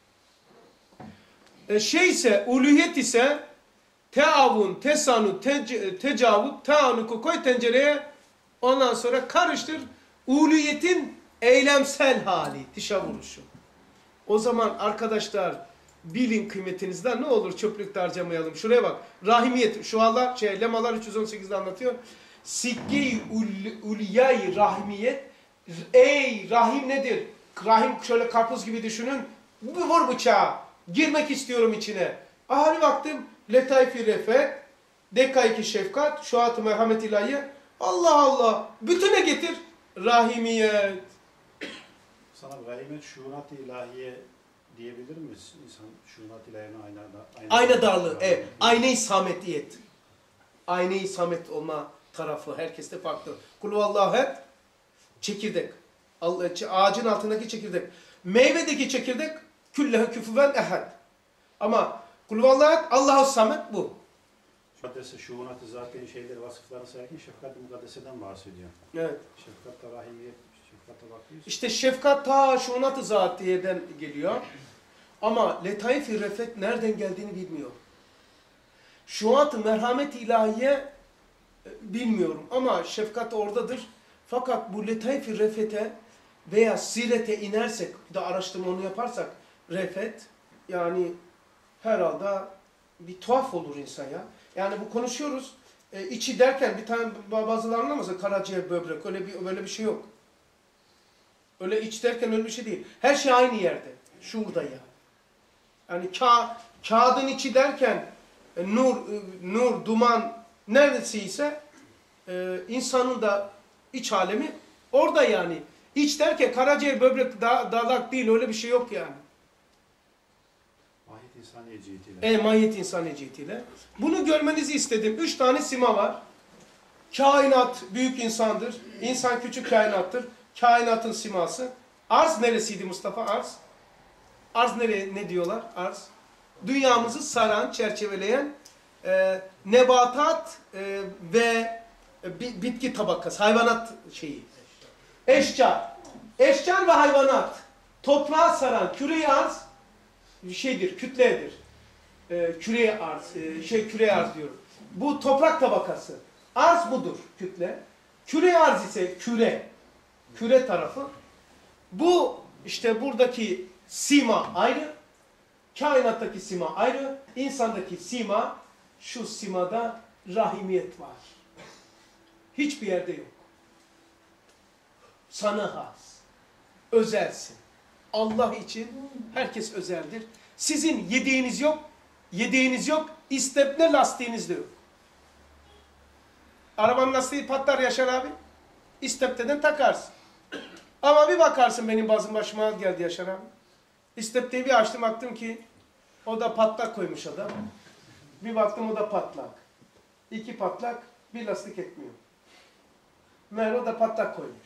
Uluhiyet ise teavun, tesanu, tecavut, taanuku koy tencereye, ondan sonra karıştır. Uluhiyetin eylemsel hali, dışa vuruşu. O zaman arkadaşlar bilin kıymetinizden, ne olur çöplükte harcamayalım. Şuraya bak. Rahimiyet, şu anlar lemalar 318'de anlatıyor. Sikke-i ulyayı rahimiyet. Ey rahim nedir? Rahim şöyle karpuz gibi düşünün. Vur bıçağı. Girmek istiyorum içine. Ahali baktım. Letaif-i refet, dekaik-i şefkat, şuat-ı merhamet ilahiye. Allah Allah. Bütüne getir. Rahimiyet. Sana rahimiyet şuunat-ı ilahiye diyebilir miyiz? İnsan şuunat ilahiyene Ayna darlığı. Evet. Ayne-i sametiyet. Ayne-i samet olma tarafı herkeste farklı. Kulhuvallahu ehad, çekirdek. Ağacın altındaki çekirdek. Meyvedeki çekirdek küllehu küfüven ehad. Ama kulhuvallahu ehad, Allahu samet bu. Mukaddese şuunat-ı zaten şeyleri, vasıflarını sayarken şefkat-ı mukaddeseden bahsediyor. Evet. Şefkat-ı rahimiyet, şefkat-ı bakıyoruz. İşte şefkat ta şuunat-ı zatiyeden geliyor. Ama letaif-i refet nereden geldiğini bilmiyor. Şuat-ı merhamet ilahiye bilmiyorum ama şefkat oradadır. Fakat bu letaif-i refete veya sirete inersek, da araştırma onu yaparsak, refet yani herhalde bir tuhaf olur insan ya. Yani bu konuşuyoruz. İçi derken bir tane bazıları anlamazsa karaciğer, böbrek öyle bir şey yok. Öyle iç derken öyle bir şey değil. Her şey aynı yerde. Şurada ya. Yani kağıdın içi derken nur, duman neredesiyse insanın da iç alemi orada yani. İç derken karaciğer, böbrek, dalak değil, öyle bir şey yok yani. Mahiyet insaniye cihetiyle. Mahiyet insaniye cihetiyle. Bunu görmenizi istedim. 3 tane sima var. Kainat büyük insandır. İnsan küçük kainattır. Kainatın siması. Arz neresiydi Mustafa? Arz. Arz ne diyorlar? Arz. Dünyamızı saran, çerçeveleyen nebatat ve bitki tabakası, hayvanat şeyi. Eşcar. Eşcar ve hayvanat. Toprağı saran küre-i arz şeydir, kütledir. Küre-i arz, küre-i arz diyorum. Bu toprak tabakası. Arz budur, kütle. Küre-i arz ise küre. Küre tarafı. Bu işte buradaki sima ayrı. Kainattaki sima ayrı. İnsandaki sima, şu simada rahimiyet var. Hiçbir yerde yok. Sana has. Özelsin. Allah için herkes özeldir. Sizin yediğiniz yok. Yediğiniz yok. İstepne lastiğiniz de yok. Arabanın lastiği patlar Yaşar abi. İstepteden takarsın. Ama bir bakarsın benim bazım başıma geldi Yaşar abi. İstepteyi bir açtım baktım ki o da patlak koymuş adam. Bir baktım o da patlak. 2 patlak, bir lastik etmiyor. Meğer o da patlak koymuş.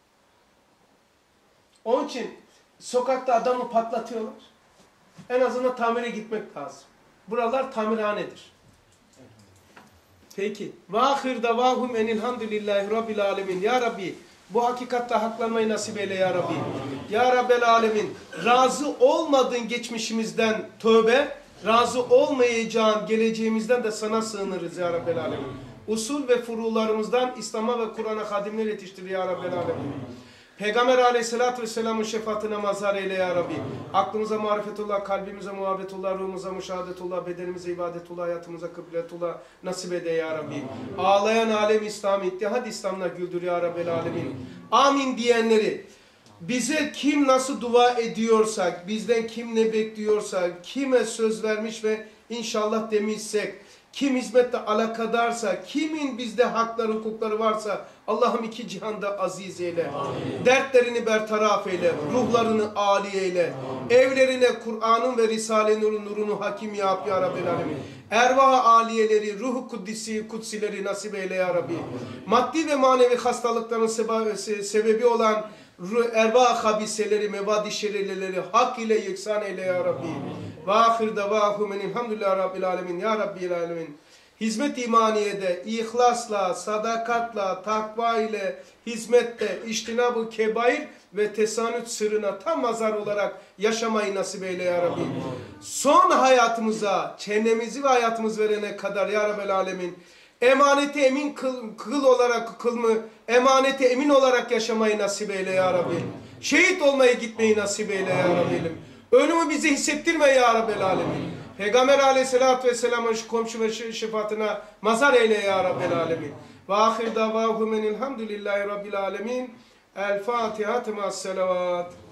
Onun için sokakta adamı patlatıyorlar. En azından tamire gitmek lazım. Buralar tamirhanedir. Peki. Ve ahir davahum enilhamdülillahi rabbil alemin. Ya Rabbi bu hakikatle haklanmayı nasip eyle ya Rabbi. Ya Rabbel alemin. Razı olmadığın geçmişimizden tövbe, razı olmayacağın geleceğimizden de sana sığınırız ya Rabbel alemin. Usul ve furularımızdan İslam'a ve Kur'an'a hadimler yetiştir ya Rabbel alemin. Peygamber aleyhissalatü vesselamın şefaatine mazhar eyle ya Rabbi. Aklımıza marifetullah, kalbimize muhabbetullah, ruhumuza müşahadetullah, bedenimize ibadetullah, hayatımıza kıbletullah nasip ede ya Rabbi. Ağlayan alem İslam'ı ittihad İslam'la güldür ya Rabbel alemin. Amin diyenleri, bize kim nasıl dua ediyorsak, bizden kim ne bekliyorsa, kime söz vermiş ve inşallah demişsek, kim hizmette alakadarsa, kimin bizde hakları, hukukları varsa Allah'ım 2 cihanda aziz eyle. Amin. Dertlerini bertaraf eyle. Ruhlarını âli eyle. Evlerine Kur'an'ın ve Risale-i nurunu hakim yap ya Rabbi alemin. Ervah-ı âliyeleri, ruh-u kutsileri nasip eyle ya Rabbi. Maddi ve manevi hastalıkların sebebi olan ervah-ı habiseleri, mevadi şerileleri hak ile yeksan eyle ya Rabbi. Ve ahir davahum enilhamdülillahi rabbil alemin ya Rabbil alemin. Hizmet imaniyede, ihlasla, sadakatla, takva ile, hizmette, iştinab-ı kebair ve tesanüt sırrına tam mazhar olarak yaşamayı nasip eyle ya Rabbi. Son hayatımıza, çenemizi ve hayatımız verene kadar ya Rabbel alemin, emaneti emin emaneti emin olarak yaşamayı nasip eyle ya Rabbi. Şehit olmayı gitmeyi nasip eyle ya Rabbi. Ölümü bize hissettirme ya Rabbel alemin. Peygamber aleyhissalatü vesselamın şu komşu ve şefaatine mazhar eyle ya Rabbel alemin. Ve ahir davahum enilhamdülillahi rabbil alemin. El Fatiha ma'as selavat.